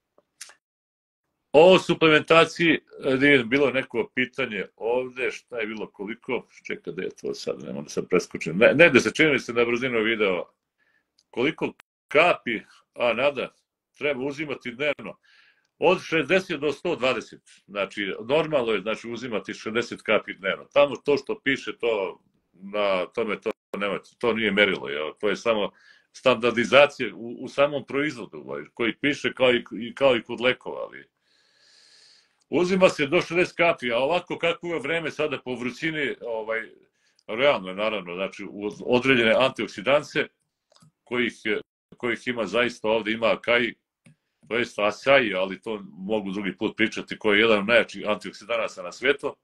O suplementaciji je bilo neko pitanje ovde, šta je bilo koliko, čekaj da je to sad, nema da sam preskočim, ne da se čini se na brzinu video, koliko kapi, Nada, treba uzimati dnevno, od 60 do 120, znači normalno je uzimati 60 kapi dnevno, tamo to što piše, to na tome to nemate, to nije merilo, to je samo standardizacija u samom proizvodu, koji piše kao i kod lekova, ali uzima se do 60 kapi, a ovako kako je vreme sada po vrućini, realno je naravno, znači određene antioksidance, kojih ima zaista ovde, ima akaji, to je asaji, ali to mogu drugi put pričati, koji je jedan od najjačih antioksidanasa na svetu,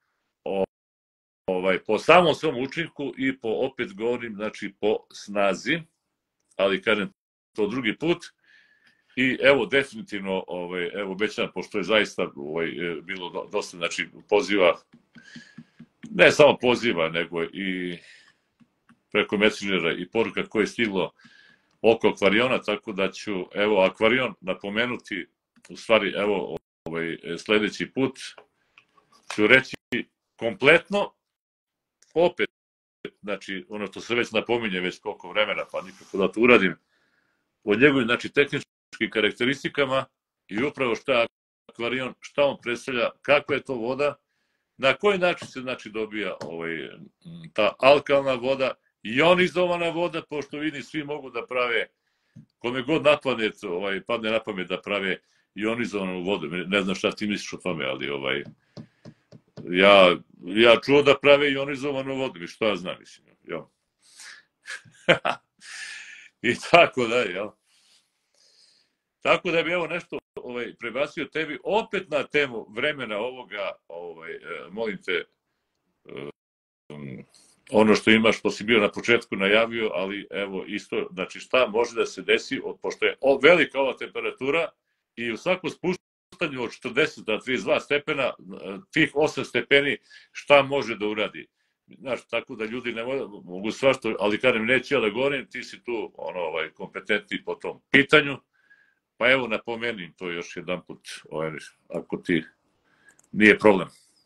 po samom svom učinku i opet govorim, znači po snazi, ali kažem to drugi put. I evo, definitivno, evo, obećam, pošto je zaista bilo dosta, znači, poziva, ne samo poziva, nego i preko Messengera i poruka koje je stiglo oko Akvariona, tako da ću, evo, Akvarion napomenuti, u stvari, evo, sledeći put ću reći kompletno, opet, znači, ono što se već napominje već koliko vremena, pa nikako da to uradim, od njegovim, znači, tehničkim karakteristikama i upravo šta Akvarion, šta on predstavlja, kakva je to voda, na koji način se, znači, dobija ta alkalna voda, ionizovana voda, pošto vidi, svi mogu da prave, kome god padne na pamet da prave ionizovanu vodu, ne znam šta ti misliš o tome, ali ja čuo da prave ionizovanu vodu, što ja znam, mislim, jel? I tako da, jel? Tako da bi evo nešto prebacio tebi, opet na temu vremena ovoga, molim te, ono što imaš, što si bio na početku najavio, ali evo isto, znači šta može da se desi, pošto je velika ova temperatura i u svakom spuštanju od 40 do 32 stepena, tih 8 stepeni, šta može da uradi? Znaš, tako da ljudi ne mogu svašto, ali kažem, neće ja da govorim, ti si tu kompetentni po tom pitanju, pa evo napomenim to još jedan put, ako ti nije problem.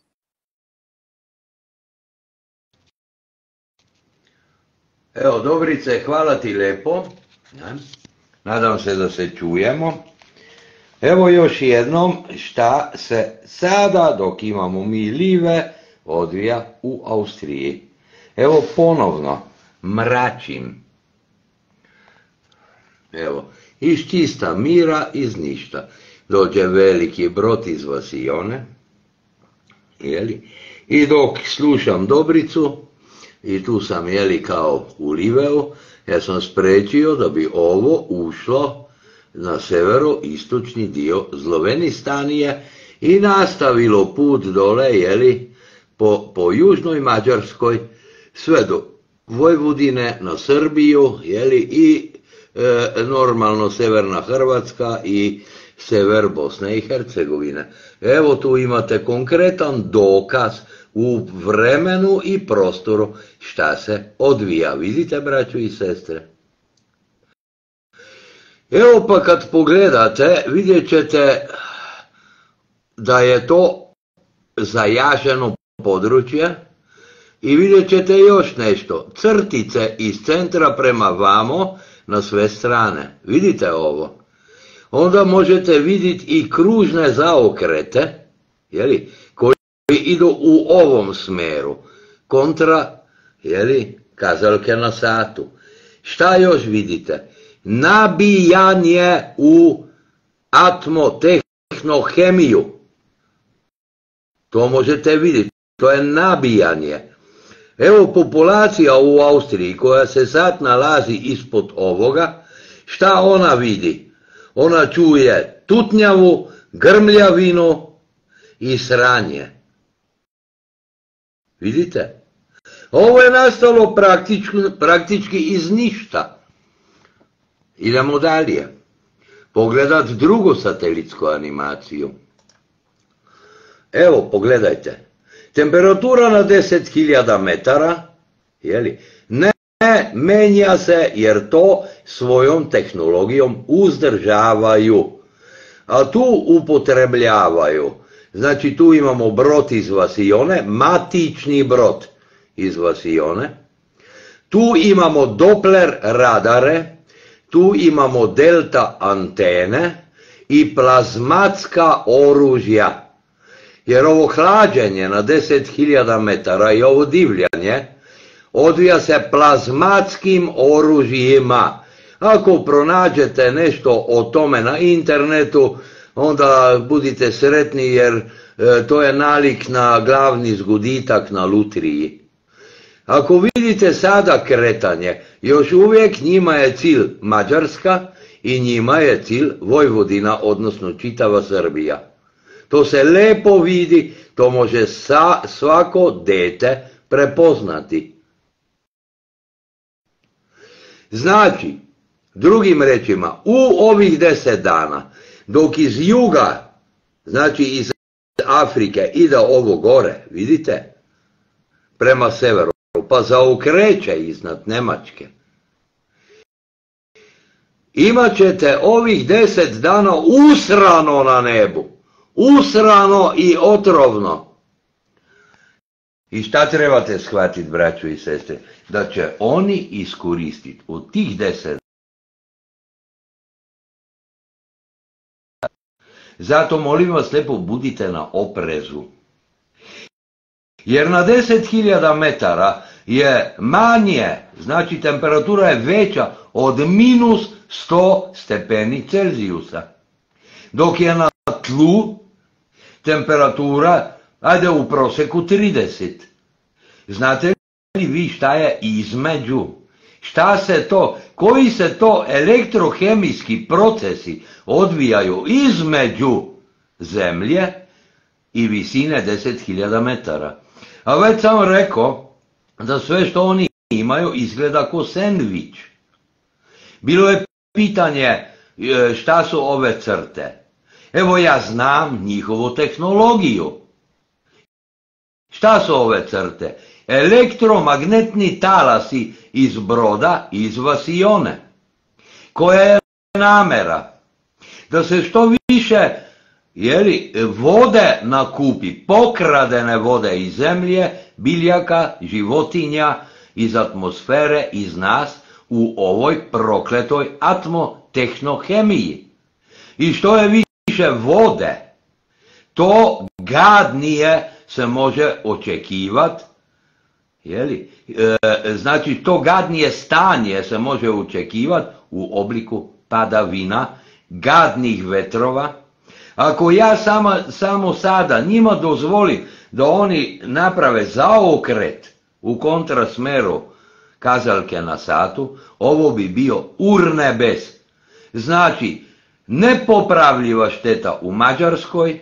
Evo, Dobrice, hvala ti lepo. Nadam se da se čujemo. Evo još jednom šta se sada, dok imamo mi live, odvija u Austriji. Evo ponovno, mračim. Evo, iz čista mira, iz ništa. Dođe veliki brod iz Vasione. I dok slušam Dobricu, i tu sam, kao u Liveu, ja sam sprečio da bi ovo ušlo na severo-istočni dio Zlovenistanije i nastavilo put dole, po južnoj Mađarskoj, sve do Vojvodine, na Srbiju, i normalno severna Hrvatska i sever Bosne i Hercegovine. Evo tu imate konkretan dokaz u vremenu i prostoru šta se odvija. Vidite, braćo i sestre? Evo pa kad pogledate, vidjet ćete da je to zajaženo područje i vidjet ćete još nešto. Crtice iz centra prema vamo na sve strane. Vidite ovo? Onda možete vidjeti i kružne zaokrete, koji idu u ovom smeru, kontra, kazaljke na satu. Šta još vidite? Nabijanje u atmotehnohemiju. To možete vidjeti, to je nabijanje. Evo populacija u Austriji koja se sad nalazi ispod ovoga, šta ona vidi? Ona čuje tutnjavu, grmljavinu, i sranje. Vidite? Ovo je nastalo praktički iz ništa. Idemo dalje. Pogledat drugu satelitsku animaciju. Evo, pogledajte. Temperatura na 10.000 metara, ne menja se jer to svojom tehnologijom uzdržavaju. A tu upotrebljavaju. Znači tu imamo brod iz vasione, matični brod iz vasione. Tu imamo Doppler radare, tu imamo delta antene i plazmatska oružja. Jer ovo hlađenje na 10.000 metara i ovo divljanje odvija se plazmatskim oružjima. Ako pronađete nešto o tome na internetu, onda budite sretni jer to je nalik na glavni zguditak na lutriji. Ako vidite sada kretanje, još uvijek njima je cilj Mađarska i njima je cilj Vojvodina, odnosno čitava Srbija. To se lepo vidi, to može svako dete prepoznati. Znači, drugim rečima, u ovih 10 dana, dok iz juga, znači iz Afrike, ide ovo gore, vidite, prema severu, pa zaokreće iznad Njemačke. Imat ćete ovih 10 dana usrano na nebu, usrano i otrovno. I šta trebate shvatiti, braćo i sestre? Da će oni iskoristiti od tih 10. Zato molim vas lijepo, budite na oprezu. Jer na 10.000 metara je manje, znači temperatura je veća od minus 100 stepeni Celzijusa. Dok je na tlu temperatura, ajde u prosjeku 30. Znate li vi šta je između? Šta se to, koji se to elektrohemijski procesi odvijaju između zemlje i visine 10.000 metara? A već sam rekao da sve što oni imaju izgleda kao sendvič. Bilo je pitanje šta su ove crte. Evo ja znam njihovu tehnologiju. Šta su ove crte? Elektromagnetni talasi iz broda, iz vasione. Koja je namera? Da se što više vode nakupi, pokradene vode iz zemlje, biljaka, životinja, iz atmosfere, iz nas, u ovoj prokletoj atmotehnohemiji. I što je više vode, to gadnije se može očekivati, znači to gadnije stanje se može očekivati u obliku padavina, gadnih vetrova. Ako ja samo sada njima dozvolim da oni naprave zaokret u kontrasmeru kazaljke na satu, ovo bi bio urnebes. Znači, nepopravljiva šteta u Mađarskoj,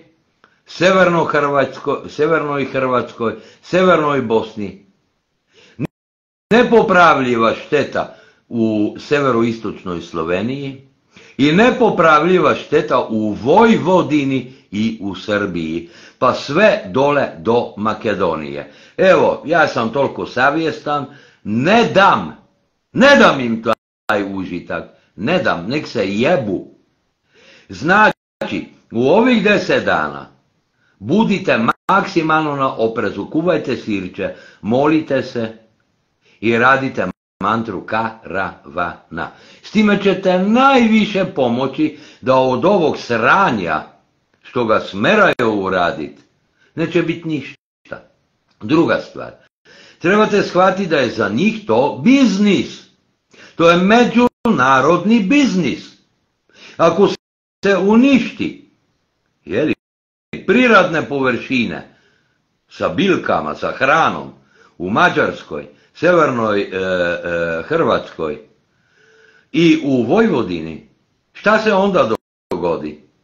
Severnoj Hrvatskoj, Severnoj Bosni, nepopravljiva šteta u severoistočnoj Sloveniji i nepopravljiva šteta u Vojvodini i u Srbiji, pa sve dole do Makedonije. Evo, ja sam toliko savjestan, ne dam im taj užitak, ne dam, nek se jebu. Znači, u ovih 10 dana budite maksimalno na oprezu, kuvajte sirće, molite se i radite mantru karavana. S time ćete najviše pomoći da od ovog sranja što ga smeraju uraditi neće biti ništa. Druga stvar, trebate shvatiti da je za njih to biznis. To je međunarodni biznis. Ako se uništi prirodne površine sa biljkama, sa hranom u Mađarskoj, Severnoj Hrvatskoj i u Vojvodini, šta se onda dogodi?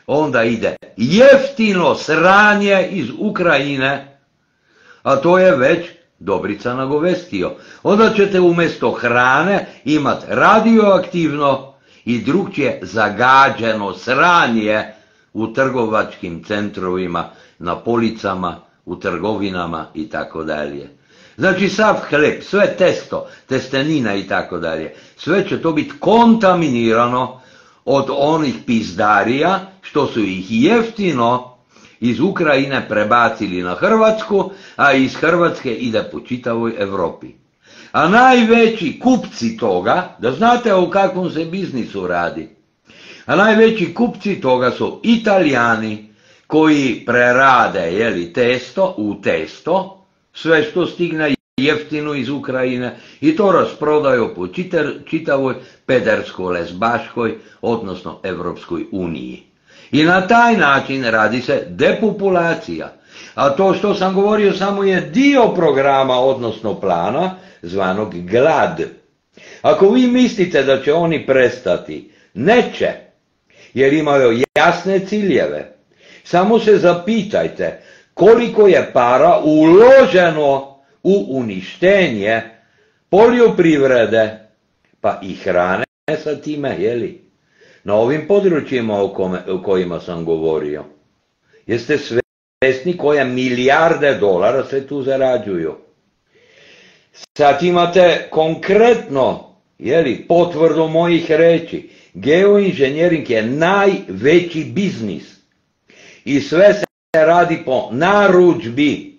onda ide jeftino sranje iz Ukrajine, a to je već Dobrica nagovestio. Onda ćete umjesto hrane imati radioaktivno i drugčije zagađeno sranje u trgovačkim centrovima, na policama, u trgovinama i tako dalje. Znači sav hleb, sve testo, testenina i tako dalje, sve će to biti kontaminirano od onih pizdarija što su ih jeftino iz Ukrajine prebacili na Hrvatsku, a iz Hrvatske ide po čitavoj Europi. A najveći kupci toga, da znate o kakvom se biznisu radi, a najveći kupci toga su Italijani koji prerade testo u testo, sve što stigne jeftino iz Ukrajine i to rasprodaju po čitavoj pedersko-lesbaškoj, odnosno Evropskoj uniji. I na taj način radi se depopulacija. A to što sam govorio samo je dio programa, odnosno plana, zvanog glad. Ako vi mislite da će oni prestati, neće, jer imaju jasne ciljeve. Samo se zapitajte koliko je para uloženo u uništenje poljoprivrede, pa i hrane sa time, na ovim područjima o kojima sam govorio. Jeste svjesni koje milijarde dolara se tu zarađuju? Sad imate konkretno, potvrdu mojih reći, geoinženjering je najveći biznis i sve se radi po narudžbi.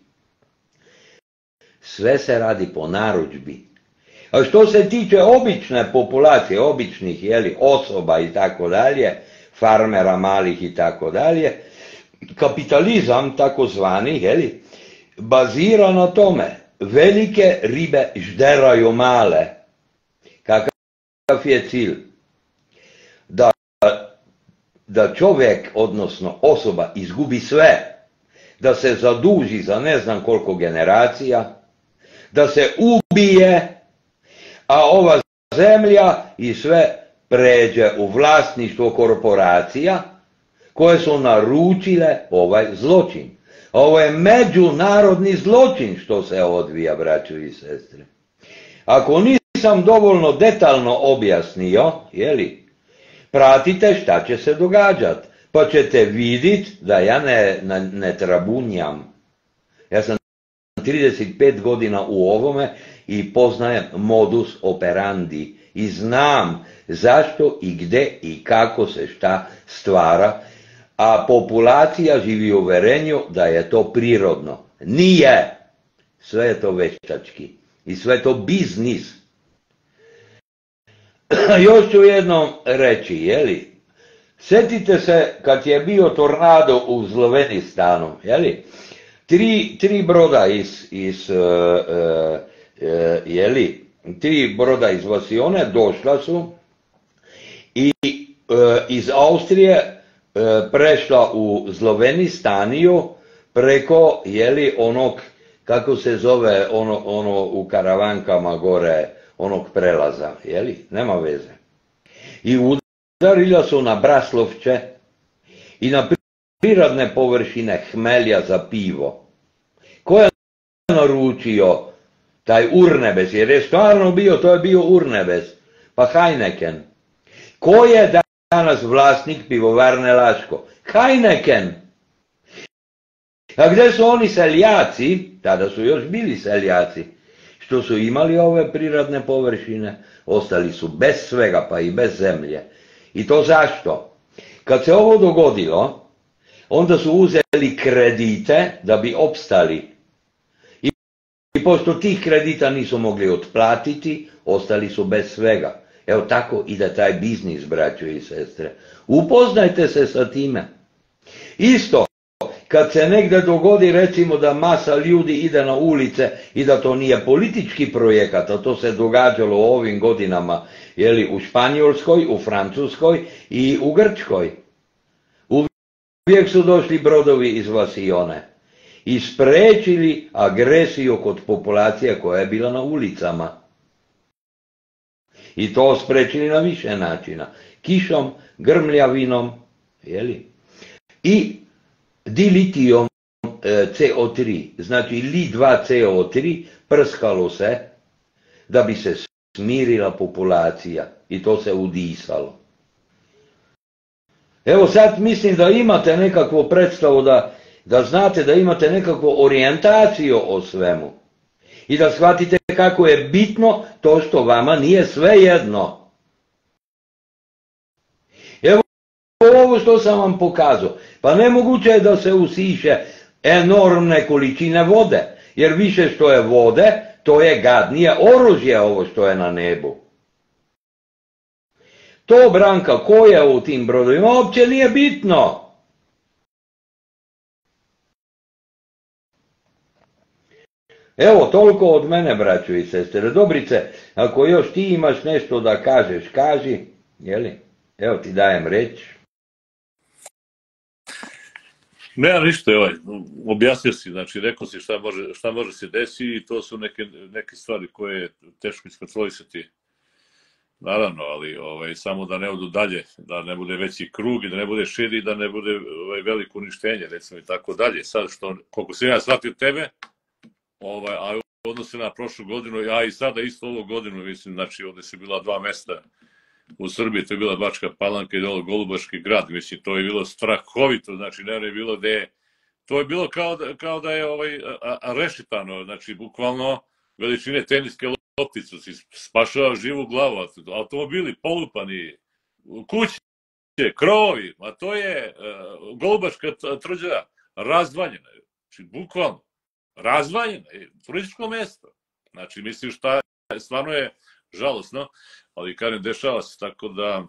Sve se radi po narudžbi. A što se tiče obične populacije, običnih osoba i tako dalje, farmera malih i tako dalje, kapitalizam takozvani bazira na tome. Velike ribe žderaju male. Kakav je cilj? Da čovjek, odnosno osoba, izgubi sve, da se zaduži za ne znam koliko generacija, da se ubije, a ova zemlja i sve pređe u vlasništvo korporacija koje su naručile ovaj zločin. Ovo je međunarodni zločin što se odvija, braćo i sestre. Ako nisam dovoljno detaljno objasnio, pratite šta će se događati, pa ćete vidjeti da ja ne trabunjam. Ja sam 35 godina u ovome i poznajem modus operandi i znam zašto i gdje i kako se šta stvara, a populacija živi u uvjerenju da je to prirodno. Nije! Sve je to veštački i sve je to biznis. Još ću jednom reći, sjetite se kad je bio tornado u Slovenistanu, tri broda tri broda iz Vasione došla su i iz Austrije prešla u Slovenistaniju preko, onog, kako se zove, ono u karavankama gore, onog prelaza, nema veze. I udarila su na Braslovče i na prirodne površine hmelja za pivo. Ko je naručio taj Urnebes, jer je stvarno bio, to je bio Urnebes, pa Heineken. Ko je danas vlasnik pivovarne Laško? Heineken. A gdje su oni seljaci, tada su još bili seljaci, što su imali ove prirodne površine, ostali su bez svega, pa i bez zemlje. I to zašto? Kad se ovo dogodilo, onda su uzeli kredite da bi opstali. I pošto tih kredita nisu mogli otplatiti, ostali su bez svega. Evo tako ide taj biznis, braćo i sestre. Upoznajte se sa time. Isto, kad se negdje dogodi recimo da masa ljudi ide na ulice i da to nije politički projekat, a to se događalo u ovim godinama, u Španjolskoj, u Francuskoj i u Grčkoj. Uvijek su došli brodovi iz Vasione i sprečili agresiju kod populacije koja je bila na ulicama. I to sprečili na više načina. Kišom, grmljavinom, i dilitijom CO3, znači Li2CO3 prskalo se da bi se smirila populacija i to se udisalo. Evo sad mislim da imate nekakvu predstavu, da znate da imate nekakvu orijentaciju o svemu i da shvatite kako je bitno to što vama nije svejedno. Evo ovo što sam vam pokazao, pa nemoguće je da se usiše enormne količine vode, jer više što je vode, to je gadnije oružje ovo što je na nebu. To, Branka, ko je u tim brodovima, uopće nije bitno. Evo, toliko od mene, braćo i sestre. Dobrice, ako još ti imaš nešto da kažeš, kaži, jeli? Evo ti dajem reč. Nema ništa, objasnio si, znači rekao si šta može se desiti i to su neke stvari koje je teško iskontrolisati. Naravno, ali samo da ne odu dalje, da ne bude veći krug i da ne bude širi, da ne bude veliko uništenje, recimo i tako dalje. Sad što, koliko sam ja shvatio tebe, a u odnosu na prošlu godinu, a i sada isto ovu godinu, mislim, znači ovde su bila 2 mesta u Srbiji, to je bila Bačka Palanka i dole Golubaški grad, mislim, to je bilo strahovito, znači ne je bilo gde, to je bilo kao da je rešetano, znači bukvalno veličine teniske lopticu, si spašao živu glavu, automobili polupani, kuće, krovovi, a to je Golubaška tvrđava razvaljena, znači bukvalno razvaljena, turističko mesto, znači mislim šta, stvarno je žalosno, ali kažem, dešava se, tako da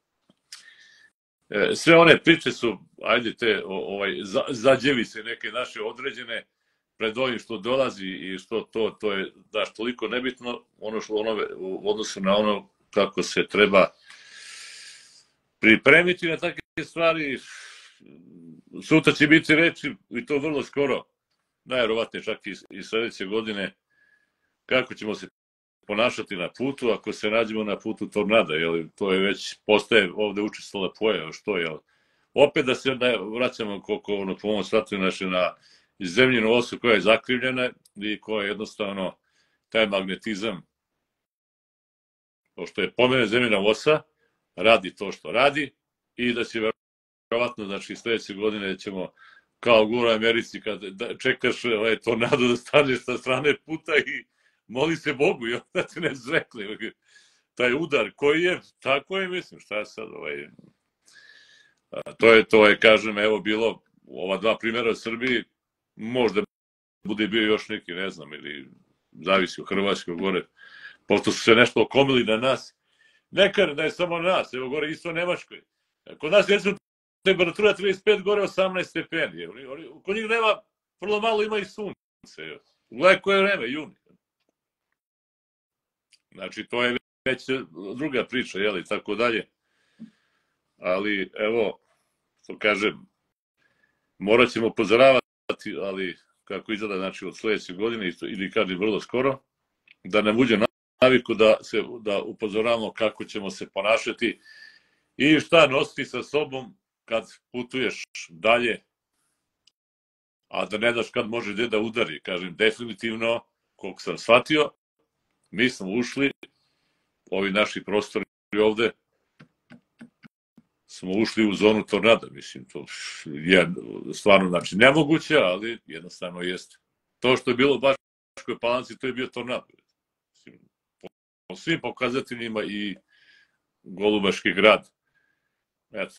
sve one priče su, ajde te, zađevice neke naše određene pred ovim što dolazi i što to je, daš, toliko nebitno, u odnosu na ono kako se treba pripremiti na takve stvari. Sutra će biti reči, i to vrlo skoro, najverovatnije čak i sledeće godine, kako ćemo se ponašati na putu, ako se nađemo na putu tornada, jer to je već, postaje ovde učestvala pojava, što je, opet da se vraćamo koliko po ovom satu na zemljenu osu koja je zakrivljena i koja je jednostavno taj magnetizam, pošto je pomene zemljena osa, radi to što radi i da će verovatno, znači sledeće godine ćemo kao u Americi kad čekaš tornado da staneš sa strane puta i moli se Bogu i onda ti ne zrekli taj udar koji je, tako je, mislim, šta je sad to je, kažem, evo bilo ova 2 primjera u Srbiji, možda bude bio još neki, ne znam, ili zavisi u Hrvatskoj gore, pošto su se nešto okomili na nas, neka da je samo na nas, evo gore isto u Nemačkoj, kod nas je temperatura 35 gore 18 stepeni, kod njih nema, vrlo malo ima i sunce, gledaj koje vreme, juni. Znači, to je već druga priča, jeli, tako dalje. Ali, evo, što kažem, morat ćemo upozoravati, ali kako izgleda, znači, od sledeće godine, ili kažem vrlo skoro, da nam uđe naviku da upozoravamo kako ćemo se ponašati i šta nositi sa sobom kad putuješ dalje, a da ne daš kad može gde da udari. Kažem, definitivno, koliko sam shvatio, mi smo ušli, ovi naši prostori ovde, smo ušli u zonu tornada, mislim, to je stvarno, znači, nemoguće, ali jednostavno jeste. To što je bilo u Bačkoj Palanci, to je bio tornado. Po svim pokazateljima i Golubaški grad. Eto.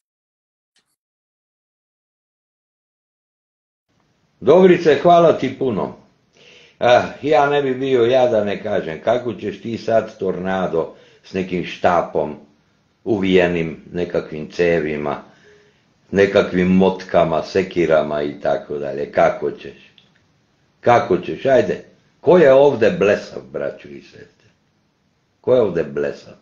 Dobrice, hvala ti puno. Ja ne bi bio ja da ne kažem, kako ćeš ti sad tornado s nekim štapom, uvijenim nekakvim cevima, nekakvim motkama, sekirama i tako dalje, kako ćeš? Kako ćeš, ajde, ko je ovde blesav, braćo i sestre? Ko je ovde blesav?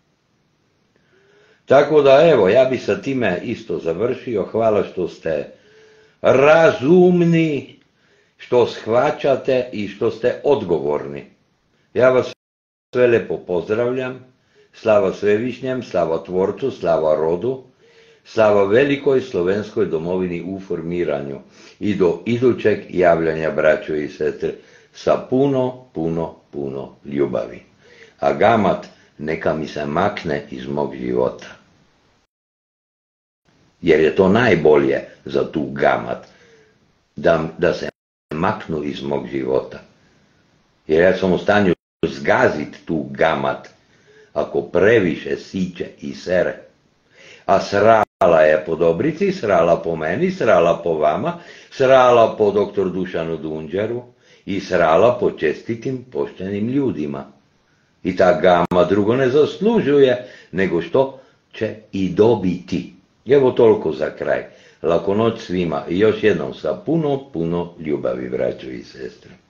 Tako da, evo, ja bi sa time isto završio, hvala što ste razumni, što shvaćate i što ste odgovorni. Ja vas sve lepo pozdravljam, slava Svevišnjem, slava Tvorcu, slava rodu, Slava velikoj slovenskoj domovini u formiranju i do idućeg javljanja, braćo i sestre, sa puno ljubavi. A gamat neka mi se makne iz mog života. Jer je to najbolje za tu gamat, da se maknu iz mog života. Jer ja sam u stanju zgazit tu gamat, ako previše siće i sere. A srala je po Dobrici, srala po meni, srala po vama, srala po doktor Dušanu Dunđeru i srala po čestitim, poštenim ljudima. I ta gama drugo ne zaslužuje, nego što će i dobiti. Evo toliko za kraj. Laku noć svima i još jednom sa puno ljubavi, braćo i sestre.